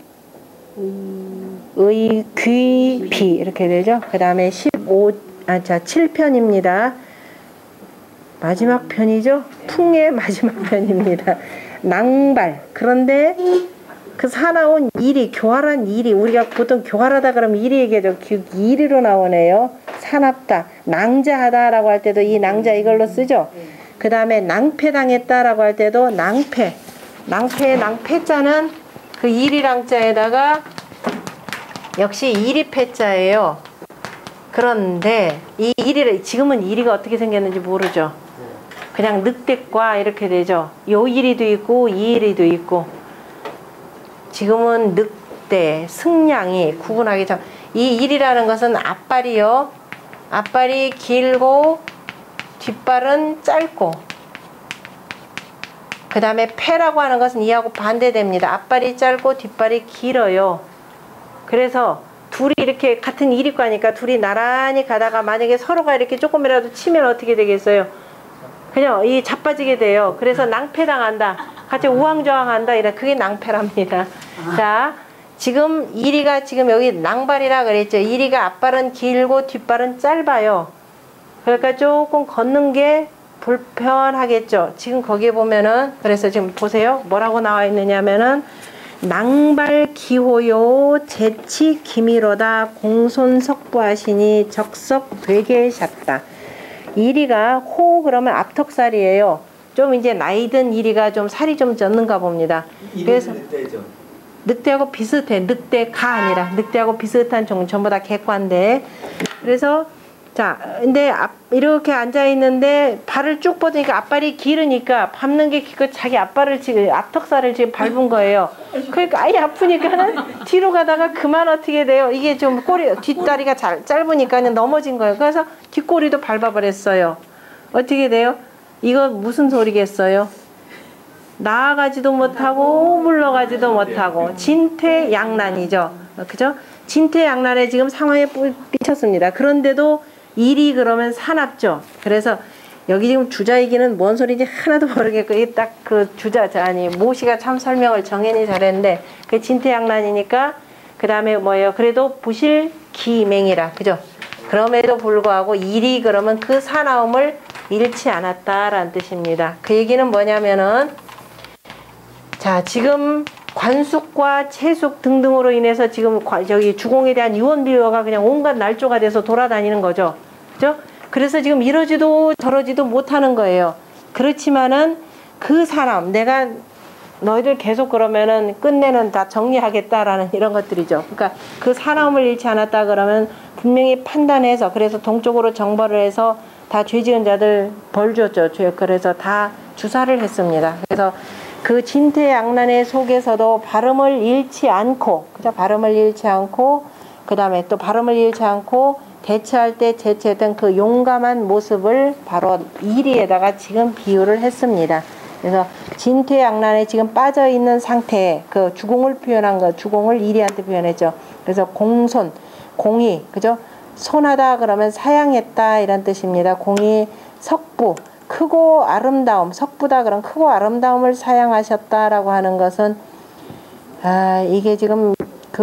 의, 귀, 비 이렇게 되죠. 그 다음에 십오, 아, 자, 칠 편입니다. 마지막 편이죠. 풍의 마지막 편입니다. 낭발. 그런데 그 사나운 일이, 교활한 일이, 우리가 보통 교활하다 그러면 일이 얘기하죠. 일이로 나오네요. 사납다, 낭자하다라고 할 때도 이 낭자 이걸로 쓰죠. 그 다음에 낭패당했다라고 할 때도 낭패. 낭패의 낭패자는 그 일이랑 자에다가 역시 일이 패자예요. 그런데 이 일이, 지금은 일이가 어떻게 생겼는지 모르죠. 그냥 늑대과 이렇게 되죠. 요 일이도 있고 이 일이도 있고. 지금은 늑대, 승냥이 구분하기 전. 이 일이라는 것은 앞발이요. 앞발이 길고 뒷발은 짧고. 그 다음에 패라고 하는 것은 이하고 반대됩니다. 앞발이 짧고 뒷발이 길어요. 그래서 둘이 이렇게 같은 일이과니까 둘이 나란히 가다가 만약에 서로가 이렇게 조금이라도 치면 어떻게 되겠어요? 그냥 이 자빠지게 돼요. 그래서 낭패당한다. 같이 우왕좌왕한다. 이런 그게 낭패랍니다. 아. 자, 지금 이리가 지금 여기 낭발이라 그랬죠. 이리가 앞발은 길고 뒷발은 짧아요. 그러니까 조금 걷는 게 불편하겠죠. 지금 거기에 보면은, 그래서 지금 보세요. 뭐라고 나와 있느냐면은 낭발 기호요 재치 기미로다 공손 석부하시니 적석 되게 셨다. 이리가 호 그러면 앞턱살이에요. 좀 이제 나이 든 이리가 좀 살이 좀 쪘는가 봅니다. 그래서 늑대죠. 늑대하고 비슷해. 늑대가 아니라 늑대하고 비슷한 종 전부 다 객관데. 그래서 자, 근데 앞, 이렇게 앉아 있는데 발을 쭉 뻗으니까 앞발이 길으니까 밟는 게 그 자기 앞발을 지금 앞턱살을 지금 밟은 거예요. 그러니까 아예 아프니까는 뒤로 가다가 그만 어떻게 돼요? 이게 좀 꼬리 뒷다리가 잘 짧으니까 넘어진 거예요. 그래서 뒷꼬리도 밟아버렸어요. 어떻게 돼요? 이거 무슨 소리겠어요? 나아가지도 못하고 물러가지도 못하고 진퇴양난이죠. 그죠? 진퇴양난에 지금 상황에 삐쳤습니다. 그런데도 일이 그러면 사납죠. 그래서 여기 지금 주자이기는 뭔 소리인지 하나도 모르겠고, 이 딱 그 주자, 아니, 모시가 참 설명을 정연히 잘했는데, 그 진퇴양난이니까, 그 다음에 뭐예요? 그래도 부실기맹이라, 그죠? 그럼에도 불구하고 일이 그러면 그 사나움을 잃지 않았다라는 뜻입니다. 그 얘기는 뭐냐면은, 자, 지금 관숙과 채숙 등등으로 인해서 지금 저기 주공에 대한 유언비어가 그냥 온갖 날조가 돼서 돌아다니는 거죠. 그죠? 그래서 지금 이러지도 저러지도 못하는 거예요. 그렇지만은 그 사람, 내가 너희들 계속 그러면은 끝내는 다 정리하겠다라는 이런 것들이죠. 그러니까 그 사람을 잃지 않았다 그러면 분명히 판단해서, 그래서 동쪽으로 정벌을 해서 다 죄 지은 자들 벌 줬죠. 그래서 다 주사를 했습니다. 그래서 그 진퇴양난의 속에서도 발음을 잃지 않고, 그죠? 발음을 잃지 않고, 그 다음에 또 발음을 잃지 않고, 대처할 때 대처했던 그 용감한 모습을 바로 이리에다가 지금 비유를 했습니다. 그래서 진퇴양난에 지금 빠져 있는 상태, 그 주공을 표현한 거, 주공을 이리한테 표현했죠. 그래서 공손, 공이, 그죠? 손하다 그러면 사양했다 이런 뜻입니다. 공이 석부, 크고 아름다움, 석부다 그런 크고 아름다움을 사양하셨다라고 하는 것은, 아, 이게 지금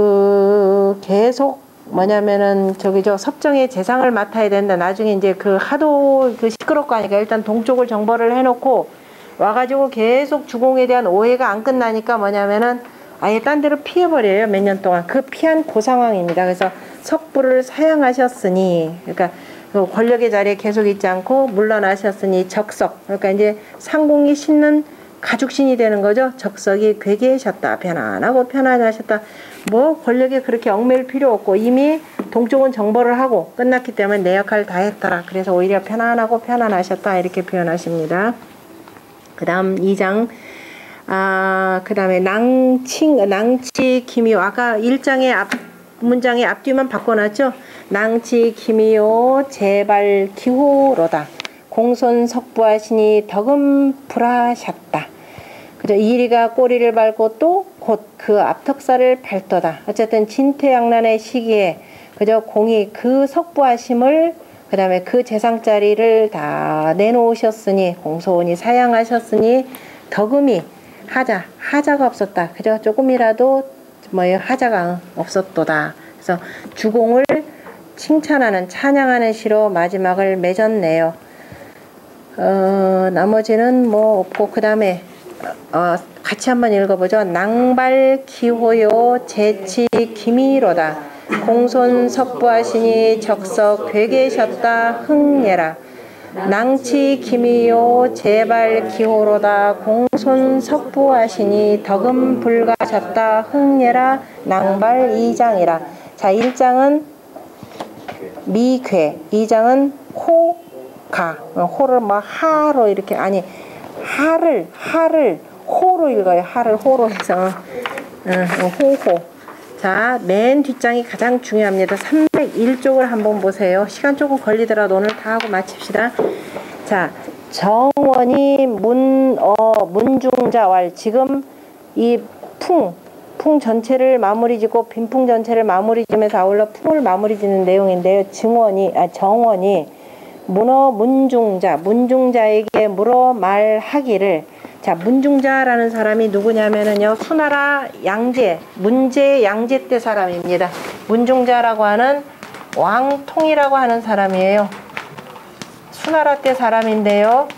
그 계속 뭐냐면은 저기 저 섭정의 재상을 맡아야 된다. 나중에 이제 그 하도 그 시끄럽고 하니까 일단 동쪽을 정벌을 해놓고 와가지고 계속 주공에 대한 오해가 안 끝나니까 뭐냐면은 아예 딴 데로 피해버려요. 몇 년 동안. 그 피한 그 상황입니다. 그래서 석부를 사양하셨으니, 그러니까 그 권력의 자리에 계속 있지 않고 물러나셨으니 적석, 그러니까 이제 상공이 싣는 가죽신이 되는 거죠. 적석이 괴계하셨다. 편안하고 편안하셨다. 뭐 권력에 그렇게 얽매일 필요 없고 이미 동쪽은 정벌을 하고 끝났기 때문에 내 역할 다 했더라. 그래서 오히려 편안하고 편안하셨다 이렇게 표현하십니다. 그 다음 이 장 아, 그 다음에 낭칭, 낭치 기미요. 아까 일장의 앞, 문장의 앞뒤만 바꿔놨죠? 낭치 기미요 제발 기호로다. 공손 석부하시니 덕음 불하셨다. 그죠? 이리가 꼬리를 밟고 또 곧 그 앞턱살을 밟도다. 어쨌든 진퇴양난의 시기에 그저 공이 그 석부하심을 그 다음에 그 재상자리를 다 내놓으셨으니 공손히 사양하셨으니 덕음이 하자 하자가 없었다. 그저 조금이라도 뭐예요 하자가 없었도다. 그래서 주공을 칭찬하는 찬양하는 시로 마지막을 맺었네요. 어, 나머지는 뭐 없고 그 다음에 어, 같이 한번 읽어보죠. 낭발 기호요 재치 기미로다. 공손 석부하시니 적석 괴계셨다 흥예라. 낭치 기미요 제발 기호로다. 공손 석부하시니 덕음 불가셨다 흥예라. 낭발 이장이라. 자, 일 장은 미괴, 이 장은 호가. 호를 뭐 하로 이렇게 아니 하를 하를 호로 읽어요. 하를 호로 해서 어, 호호. 자, 맨 뒷장이 가장 중요합니다. 삼백일 쪽을 한번 보세요. 시간 조금 걸리더라도 오늘 다 하고 마칩시다. 자, 정원이 문, 어, 문중자왈. 지금 이 풍, 풍 전체를 마무리 짓고 빈풍 전체를 마무리 지면서 아울러 풍을 마무리 짓는 내용인데요. 증원이, 아, 정원이 문어 문중자, 문중자에게 물어 말하기를. 자, 문중자라는 사람이 누구냐면은요, 수나라 양제, 문제 양제 때 사람입니다. 문중자라고 하는 왕통이라고 하는 사람이에요. 수나라 때 사람인데요.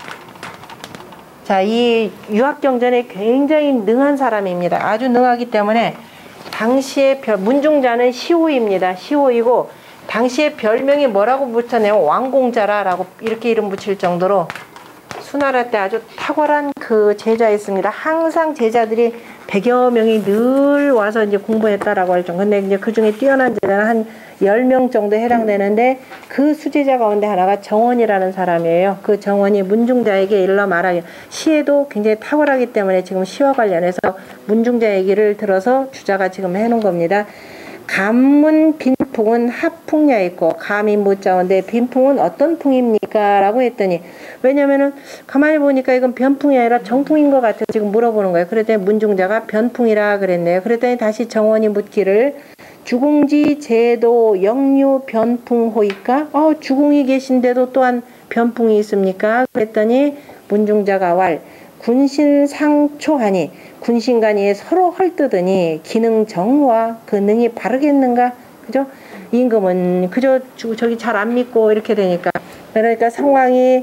자, 이 유학경전에 굉장히 능한 사람입니다. 아주 능하기 때문에 당시의 별, 문중자는 시호입니다. 시호이고 당시의 별명이 뭐라고 붙였냐면 왕공자라라고 이렇게 이름 붙일 정도로 수나라 때 아주 탁월한 그 제자였습니다. 항상 제자들이 백여 명이 늘 와서 이제 공부했다라고 할 정도. 근데 이제 그 중에 뛰어난 제자는 한 열 명 정도 해당되는데 그 수제자 가운데 하나가 정원이라는 사람이에요. 그 정원이 문중자에게 일러 말하기. 시에도 굉장히 탁월하기 때문에 지금 시와 관련해서 문중자 얘기를 들어서 주자가 지금 해놓은 겁니다. 감문 빈풍은 합풍야 있고 감이 묻자온데 빈풍은 어떤 풍입니까? 라고 했더니 왜냐면은 가만히 보니까 이건 변풍이 아니라 정풍인 것 같아서 지금 물어보는 거예요. 그랬더니 문중자가 변풍이라 그랬네요. 그랬더니 다시 정원이 묻기를 주공지 제도 영유 변풍호이까? 어, 주공이 계신데도 또한 변풍이 있습니까? 그랬더니 문중자가 왈 군신상초하니 군신간이 서로 헐뜯으니 기능 정화 그 능이 바르겠는가? 그죠? 임금은 그저 저기 잘 안 믿고 이렇게 되니까 그러니까 상황이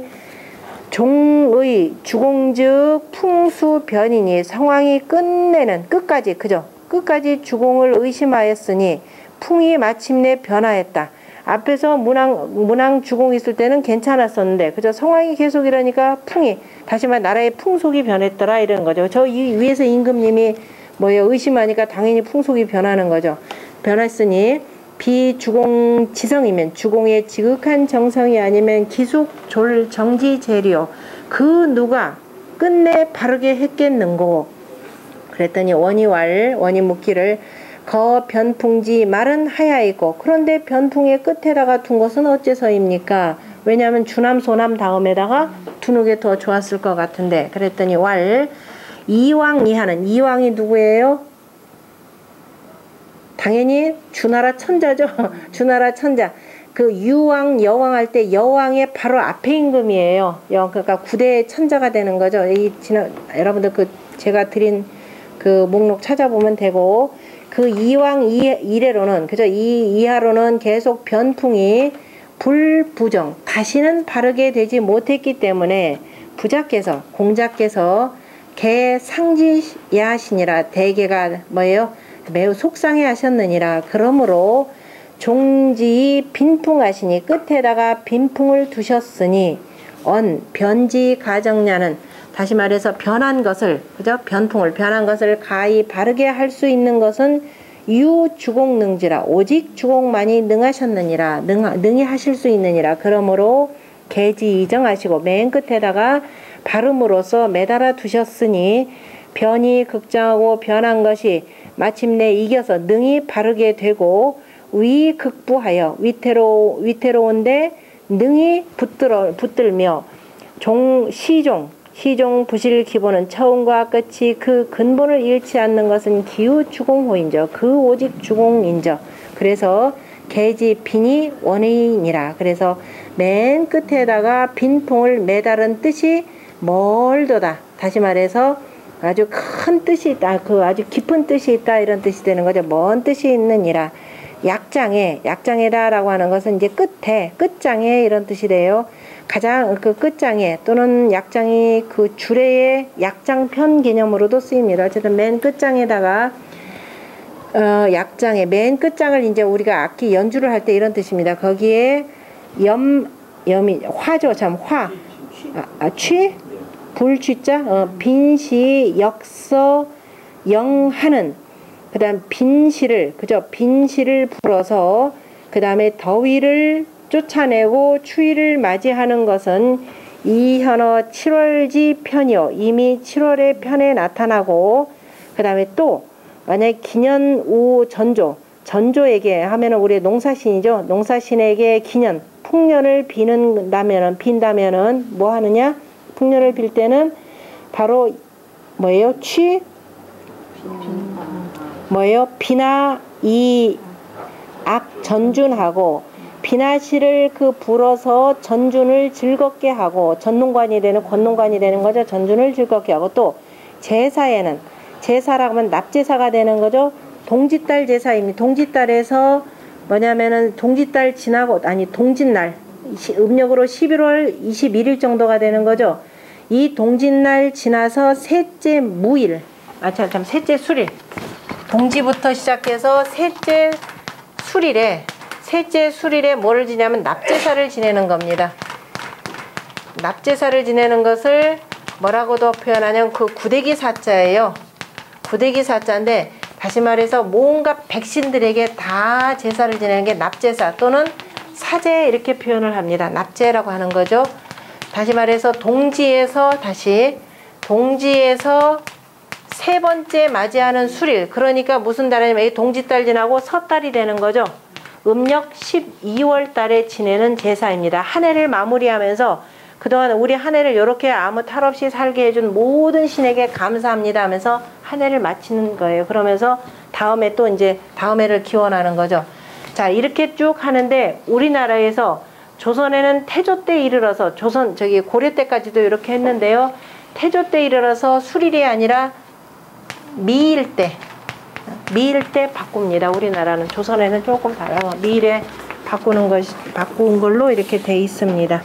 종의 주공즉 풍수변이니 상황이 끝내는 끝까지 그죠? 끝까지 주공을 의심하였으니 풍이 마침내 변화했다. 앞에서 문왕, 문왕 주공이 있을 때는 괜찮았었는데, 그죠? 상황이 계속 이러니까 풍이, 다시 말 나라의 풍속이 변했더라, 이러는 거죠. 저 이 위에서 임금님이 뭐예요? 의심하니까 당연히 풍속이 변하는 거죠. 변했으니, 비주공 지성이면, 주공의 지극한 정성이 아니면 기숙 졸 정지 재료, 그 누가 끝내 바르게 했겠는고. 그랬더니 원이왈, 원이 묻기를, 거 변풍지 말은 하야이고 그런데 변풍의 끝에다가 둔 것은 어째서입니까? 왜냐하면 주남 소남 다음에다가 두는 게 더 좋았을 것 같은데. 그랬더니 왈 이왕 이하는 이왕이 누구예요? 당연히 주나라 천자죠. 주나라 천자. 그 유왕 여왕 할 때 여왕의 바로 앞에 임금이에요. 여 그러니까 구대 천자가 되는 거죠. 이 지난 여러분들 그 제가 드린 그 목록 찾아보면 되고. 그 이왕 이래로는 그죠? 이 이하로는 계속 변풍이 불부정 다시는 바르게 되지 못했기 때문에 부자께서 공자께서 개 상지야하시니라 대개가 뭐예요? 매우 속상해 하셨느니라. 그러므로 종지 빈풍하시니 끝에다가 빈풍을 두셨으니 언 변지 가정냐는 다시 말해서 변한 것을 그죠? 변풍을 변한 것을 가히 바르게 할 수 있는 것은 유주공능지라 오직 주공만이 능하셨느니라 능, 능히 하실 수 있느니라. 그러므로 개지 이정하시고 맨 끝에다가 발음으로써 매달아 두셨으니 변이 극장하고 변한 것이 마침내 이겨서 능히 바르게 되고 위 극부하여 위태로 위태로운데 능히 붙들어 붙들며 종 시종 시종 부실 기본은 처음과 끝이 그 근본을 잃지 않는 것은 기후 주공호인저 그 오직 주공인저. 그래서 개지 빈이 원인이라. 그래서 맨 끝에다가 빈풍을 매달은 뜻이 멀도다. 다시 말해서 아주 큰 뜻이 있다. 그 아주 깊은 뜻이 있다. 이런 뜻이 되는 거죠. 먼 뜻이 있느니라. 약장에, 약장에다라고 하는 것은 이제 끝에, 끝장에 이런 뜻이 돼요. 가장 그 끝장에 또는 약장이 그 주례의 약장편 개념으로도 쓰입니다. 어쨌든 맨 끝장에다가 어, 약장에 맨 끝장을 이제 우리가 악기 연주를 할 때 이런 뜻입니다. 거기에 염, 염이 화죠. 참 화. 아, 아 취? 불취자? 어, 빈시 역서 영하는 그 다음 빈시를 그죠? 빈시를 불어서 그 다음에 더위를 쫓아내고 추위를 맞이하는 것은 이현어 칠월지 편이요. 이미 칠월의 편에 나타나고 그 다음에 또 만약에 기년 우 전조 전조에게 하면은 우리 농사신이죠. 농사신에게 기년 풍년을 비는다면은 빈다면은 뭐 하느냐? 풍년을 빌 때는 바로 뭐예요? 취 뭐예요? 비나 이 악 전준하고 비나시를 그 불어서 전준을 즐겁게 하고 전농관이 되는 권농관이 되는 거죠. 전준을 즐겁게 하고 또 제사에는 제사라고 하면 납제사가 되는 거죠. 동짓달 제사입니다. 동짓달에서 뭐냐면은 동짓달 지나고 아니 동짓날 음력으로 십일월 이십일일 정도가 되는 거죠. 이 동짓날 지나서 셋째 무일 아 참 참 셋째 수일 동지부터 시작해서 셋째 수일에 셋째 수일에 뭐를 지냐면 납제사를 지내는 겁니다. 납제사를 지내는 것을 뭐라고도 표현하냐면 그 구대기 사자예요. 구대기 사자인데 다시 말해서 뭔가 백신들에게 다 제사를 지내는 게 납제사 또는 사제 이렇게 표현을 합니다. 납제라고 하는 거죠. 다시 말해서 동지에서 다시 동지에서 세 번째 맞이하는 수일 그러니까 무슨 달이냐면 이 동짓달 지나고 섣달이 되는 거죠. 음력 십이월 달에 지내는 제사입니다. 한 해를 마무리하면서 그동안 우리 한 해를 이렇게 아무 탈 없이 살게 해준 모든 신에게 감사합니다 하면서 한 해를 마치는 거예요. 그러면서 다음에 또 이제 다음 해를 기원하는 거죠. 자 이렇게 쭉 하는데 우리나라에서 조선에는 태조 때 이르러서 조선 저기 고려 때까지도 이렇게 했는데요. 태조 때 이르러서 수일이 아니라 미일 때 미일 때 바꿉니다. 우리나라는 조선에는 조금 달라요. 미일에 바꾸는 것이 바꾼 걸로 이렇게 돼 있습니다.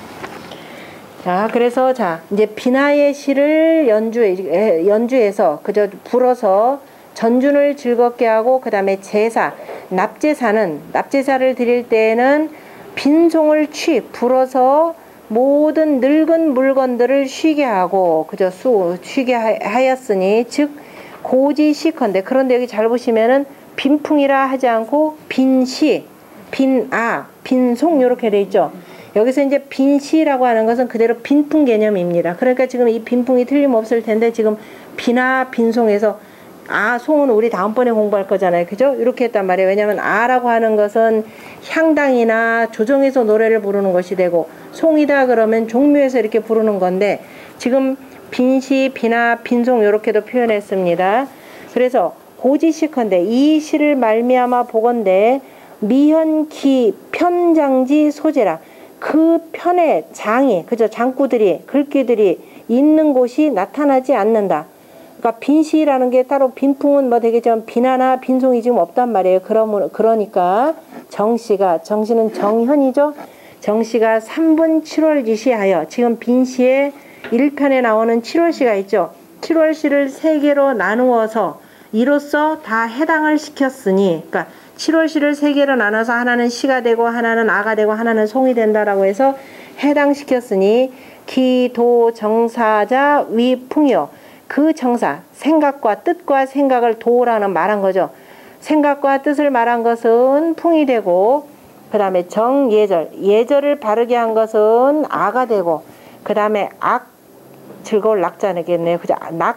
자 그래서 자 이제 비나의 시를 연주해 연주해서 그저 불어서 전준을 즐겁게 하고 그 다음에 제사 납제사는 납제사를 드릴 때에는 빈송을 취 불어서 모든 늙은 물건들을 쉬게 하고 그저 수 쉬게 하였으니 즉 고지시컨대 그런데 여기 잘 보시면은 빈풍이라 하지 않고 빈시 빈아 빈송 이렇게 돼 있죠. 여기서 이제 빈시라고 하는 것은 그대로 빈풍 개념입니다. 그러니까 지금 이 빈풍이 틀림없을 텐데 지금 비나 빈송에서 아 송은 우리 다음번에 공부할 거잖아요. 그죠? 이렇게 했단 말이에요. 왜냐하면 아라고 하는 것은 향당이나 조정에서 노래를 부르는 것이 되고 송이다 그러면 종묘에서 이렇게 부르는 건데 지금 빈시, 비나, 빈송 이렇게도 표현했습니다. 그래서 고지시컨대 이 시를 말미암아 보건대 미현기 편장지 소재라 그 편의 장이 그저 장구들이 글귀들이 있는 곳이 나타나지 않는다. 그러니까 빈시라는 게 따로 빈풍은 뭐 되겠지만 비나나 빈송이 지금 없단 말이에요. 그러므로 그러니까 정씨가 정씨는 정현이죠. 정씨가 삼분 칠월지시하여 지금 빈시에 일 편에 나오는 칠월시가 있죠. 칠월시를 세 개로 나누어서 이로써 다 해당을 시켰으니 그러니까 칠월시를 세 개로 나눠서 하나는 시가 되고 하나는 아가 되고 하나는 송이 된다라고 해서 해당시켰으니 기도 정사자 위풍이요. 그 정사 생각과 뜻과 생각을 도라는 말한 거죠. 생각과 뜻을 말한 것은 풍이 되고 그 다음에 정예절 예절을 바르게 한 것은 아가 되고 그 다음에 악 즐거울 낙자겠네요. 그죠? 낙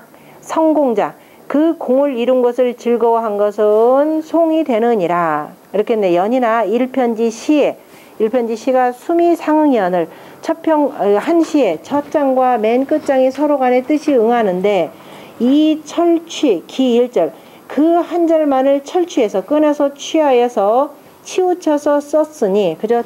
성공자 그 공을 이룬 것을 즐거워한 것은 송이 되느니라. 이렇게 했네. 연이나 일편지 시에 일편지 시가 수미 상응연을 첫평 한 시에 첫 장과 맨 끝장이 서로 간의 뜻이 응하는데 이 철취 기 일 절 그 한 절만을 철취해서 꺼내서 취하여서 치우쳐서 썼으니 그저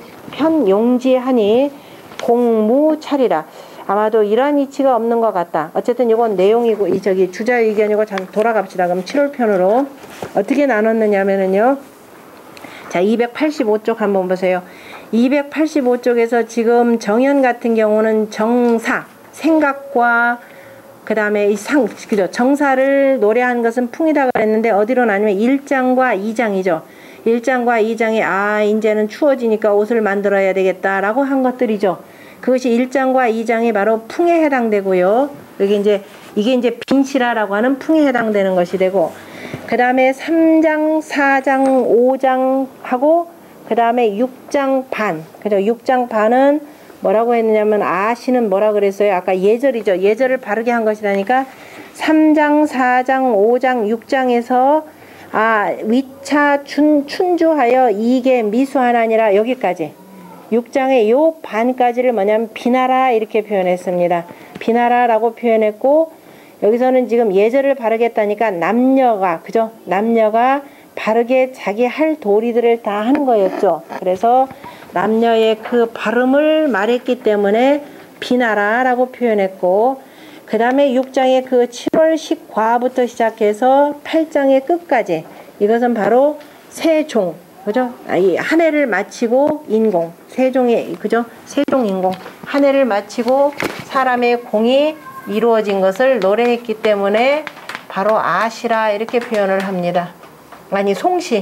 편용지하니 공무차리라. 아마도 이러한 이치가 없는 것 같다. 어쨌든 이건 내용이고 이 저기 주자 의견이고 잠 돌아갑시다. 그럼 칠월 편으로 어떻게 나눴느냐면은요. 자, 이백팔십오 쪽 한번 보세요. 이백팔십오 쪽에서 지금 정연 같은 경우는 정사, 생각과 그 다음에 이 상, 그죠? 정사를 노래한 것은 풍이다 그랬는데 어디로 나뉘면 일 장과 이 장이죠. 일 장과 이 장이 아, 이제는 추워지니까 옷을 만들어야 되겠다라고 한 것들이죠. 그것이 일 장과 이 장이 바로 풍에 해당되고요. 여기 이제 이게 이제 빈시라라고 하는 풍에 해당되는 것이 되고, 그 다음에 삼 장, 사 장, 오 장 하고 그 다음에 육 장 반. 그죠? 육 장 반은 뭐라고 했느냐면 아시는 뭐라 그랬어요? 아까 예절이죠. 예절을 바르게 한 것이라니까 삼 장, 사 장, 오 장, 육 장에서 아 위차 춘, 춘주하여 이게 미수하나니라 여기까지 육 장의 요 반까지를 뭐냐면 비나라 이렇게 표현했습니다. 비나라라고 표현했고 여기서는 지금 예절을 바르겠다니까 남녀가 그죠? 남녀가 바르게 자기 할 도리들을 다 하는 거였죠. 그래서 남녀의 그 발음을 말했기 때문에 비나라라고 표현했고, 그 다음에 육 장의 그 칠월 십과부터 시작해서 팔 장의 끝까지 이것은 바로 세종 그죠? 아, 이 한 해를 마치고 인공 세종의 그죠? 세종 인공 한 해를 마치고 사람의 공이 이루어진 것을 노래했기 때문에 바로 아시라 이렇게 표현을 합니다. 아니 송시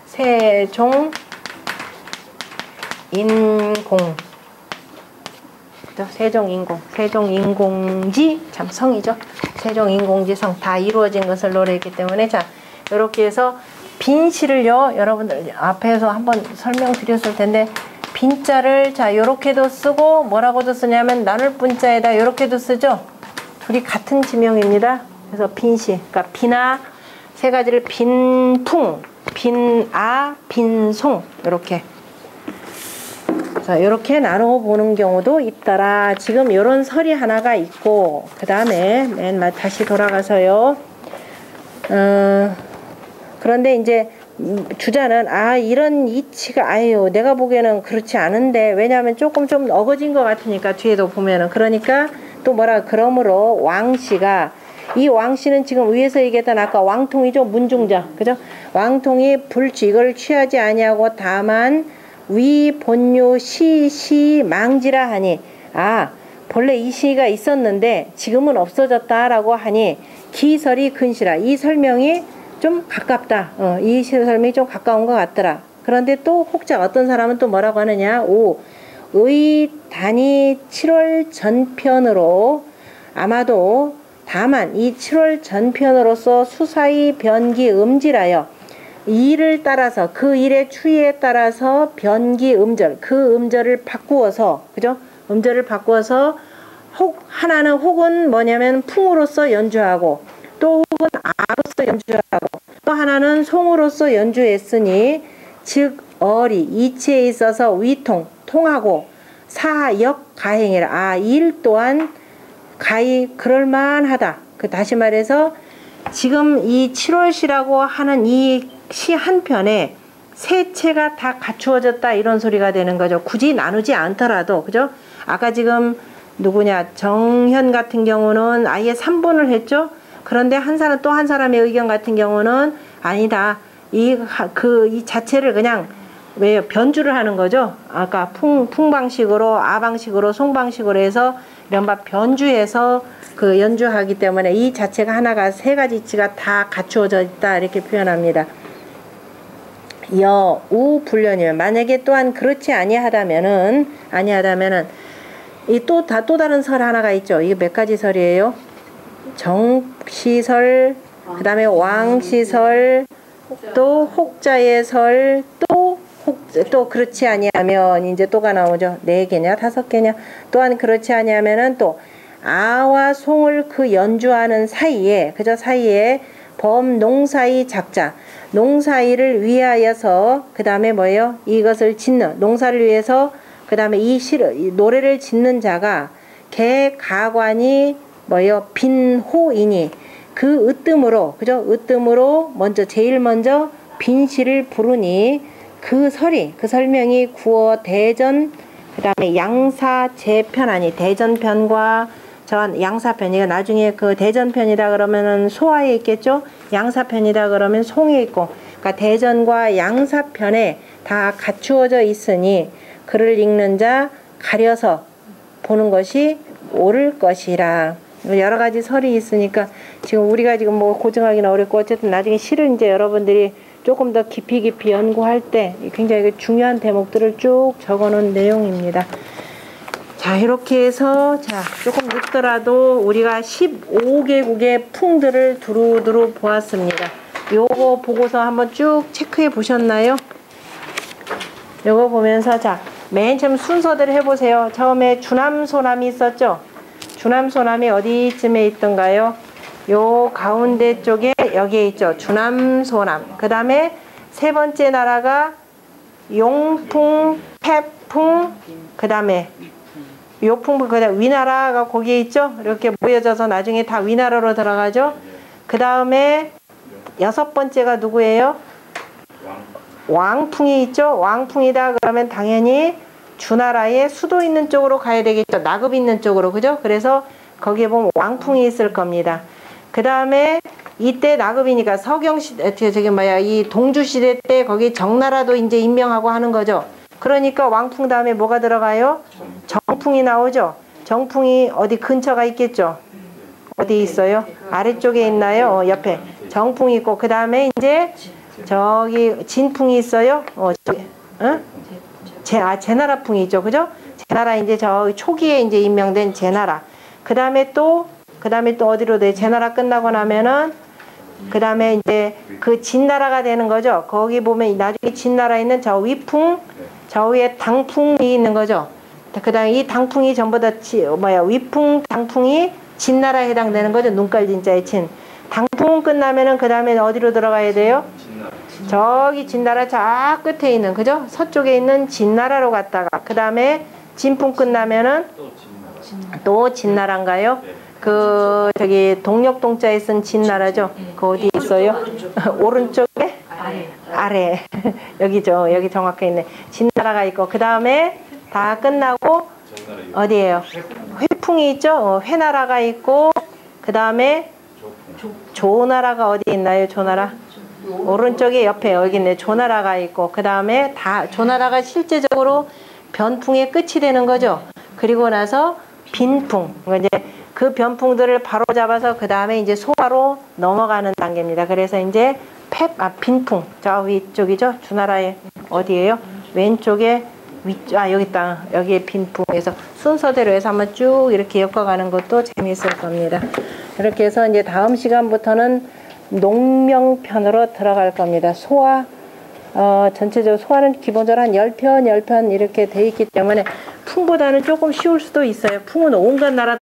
세종 인공 세종인공 세종인공지 참 성이죠. 세종인공지성 다 이루어진 것을 노래했기 때문에 자 이렇게 해서 빈시를요 여러분들 앞에서 한번 설명드렸을 텐데 빈자를 자 요렇게도 쓰고 뭐라고도 쓰냐면 나눌 분자에다 요렇게도 쓰죠. 둘이 같은 지명입니다. 그래서 빈시 그러니까 비나 세 가지를 빈풍 빈아 빈송 이렇게 자, 이렇게 나눠 보는 경우도 있더라. 지금 이런 설이 하나가 있고, 그 다음에 맨 마, 다시 돌아가서요. 어, 그런데 이제 주자는 아 이런 이치가 아유 내가 보기에는 그렇지 않은데 왜냐하면 조금 좀 어거진 것 같으니까 뒤에도 보면은 그러니까 또 뭐라 그러므로 왕씨가 이 왕씨는 지금 위에서 얘기했던 아까 왕통이죠. 문중자 그죠? 왕통이 불취 이걸 취하지 아니하고 다만 위 본요 시 시 망지라 하니 아 본래 이 시가 있었는데 지금은 없어졌다라고 하니 기설이 근시라 이 설명이 좀 가깝다. 어, 이 설명이 좀 가까운 것 같더라. 그런데 또 혹자 어떤 사람은 또 뭐라고 하느냐 오 의 단위 칠월 전편으로 아마도 다만 이 칠월 전편으로서 수사의 변기 음지라여 일을 따라서 그 일의 추이에 따라서 변기 음절 그 음절을 바꾸어서 그죠? 음절을 바꾸어서 혹 하나는 혹은 뭐냐면 풍으로서 연주하고 또 혹은 아로서 연주하고 또 하나는 송으로서 연주했으니 즉 어리 이치에 있어서 위통 통하고 사역 가행이라 아 일 또한 가히 그럴만하다. 그 다시 말해서 지금 이 칠월시라고 하는 이 시 한 편에 세 채가 다 갖추어졌다 이런 소리가 되는 거죠. 굳이 나누지 않더라도 그죠? 아까 지금 누구냐 정현 같은 경우는 아예 삼 분을 했죠. 그런데 한 사람 또 한 사람의 의견 같은 경우는 아니다. 이 그 이 자체를 그냥 왜 변주를 하는 거죠. 아까 풍 풍방식으로 아방식으로 송방식으로 해서 이른바 변주해서 그 연주하기 때문에 이 자체가 하나가 세 가지 이치가 다 갖추어져 있다 이렇게 표현합니다. 여, 우, 불련이면 만약에 또한 그렇지 아니하다면은 아니하다면은 이 또 다 또 다른 설 하나가 있죠. 이게 몇 가지 설이에요? 정시설, 그 다음에 왕시설, 또 혹자의 설, 또 혹, 또 그렇지 아니하면 이제 또가 나오죠. 네 개냐 다섯 개냐. 또한 그렇지 아니하면은 또 아와 송을 그 연주하는 사이에 그저 사이에 범 농사의 작자 농사일을 위하여서 그 다음에 뭐예요? 이것을 짓는 농사를 위해서 그 다음에 이 시를 이 노래를 짓는 자가 개 가관이 뭐예요? 빈호이니 그 으뜸으로 그죠? 으뜸으로 먼저 제일 먼저 빈시를 부르니 그 설이 그 설명이 구어 대전 그 다음에 양사 재편하니 대전편과 전 양사편이가 나중에 그 대전편이다 그러면은 소화에 있겠죠. 양사편이다 그러면 송에 있고 그러니까 대전과 양사편에 다 갖추어져 있으니 글을 읽는 자 가려서 보는 것이 옳을 것이라. 여러 가지 설이 있으니까 지금 우리가 지금 뭐 고증하기는 어렵고 어쨌든 나중에 시를 이제 여러분들이 조금 더 깊이 깊이 연구할 때 굉장히 중요한 대목들을 쭉 적어 놓은 내용입니다. 자, 이렇게 해서 자 조금 늦더라도 우리가 십오 개국의 풍들을 두루두루 보았습니다. 요거 보고서 한번 쭉 체크해 보셨나요? 요거 보면서 자 맨 처음 순서대로 해보세요. 처음에 주남소남이 있었죠? 주남소남이 어디쯤에 있던가요? 요 가운데 쪽에 여기에 있죠. 주남소남. 그 다음에 세 번째 나라가 용풍, 태풍, 그 다음에 요풍, 그 다음에 위나라가 거기에 있죠. 이렇게 모여져서 나중에 다 위나라로 들어가죠. 그 다음에 여섯 번째가 누구예요? 왕풍이 있죠. 왕풍이다 그러면 당연히 주나라의 수도 있는 쪽으로 가야 되겠죠. 나급 있는 쪽으로. 그죠? 그래서 거기에 보면 왕풍이 있을 겁니다. 그 다음에 이때 나급이니까 서경시대, 저기 뭐야, 이 동주시대 때 거기 정나라도 이제 임명하고 하는 거죠. 그러니까 왕풍 다음에 뭐가 들어가요? 정풍이 나오죠. 정풍이 어디 근처가 있겠죠. 어디 있어요? 아래쪽에 있나요? 어, 옆에. 정풍이 있고, 그 다음에 이제 저기 진풍이 있어요. 어, 저기, 어? 제, 아, 제나라풍이 있죠. 그죠? 제나라 이제 저 초기에 이제 임명된 제나라. 그 다음에 또, 그 다음에 또 어디로 돼? 제나라 끝나고 나면은, 그 다음에 이제 그 진나라가 되는 거죠. 거기 보면 나중에 진나라에 있는 저 위풍, 저 위에 당풍이 있는 거죠. 그 다음에 이 당풍이 전부 다 지, 뭐야, 위풍, 당풍이 진나라에 해당되는 거죠. 눈깔 진자의 진. 당풍 끝나면은 그 다음에 어디로 들어가야 돼요? 저기 진나라 저 끝에 있는, 그죠? 서쪽에 있는 진나라로 갔다가, 그 다음에 진풍 끝나면은 또 진나라인가요? 그 저기 동력동자에 쓴 진나라죠. 그 어디 있어요? 오른쪽에? 아래. 아래. 여기죠. 여기 정확히 있네. 진나라가 있고 그 다음에 다 끝나고 어디예요? 회풍이 있죠. 어, 회나라가 있고 그 다음에 조나라가 어디 있나요? 조나라? 오른쪽에 옆에 여기 있네. 조나라가 있고 그 다음에 다 조나라가 실제적으로 변풍의 끝이 되는 거죠. 그리고 나서 빈풍. 이제 그 변풍들을 바로 잡아서 그 다음에 이제 소화로 넘어가는 단계입니다. 그래서 이제 펩, 아, 빈풍. 저 위쪽이죠. 주나라의 어디예요? 왼쪽에 위쪽, 아, 여기 있다. 여기에 빈풍에서 순서대로 해서 한번 쭉 이렇게 엮어가는 것도 재미있을 겁니다. 이렇게 해서 이제 다음 시간부터는 농명편으로 들어갈 겁니다. 소화, 어, 전체적으로 소화는 기본적으로 한 십 편, 십 편 이렇게 돼 있기 때문에 풍보다는 조금 쉬울 수도 있어요. 풍은 온갖 나라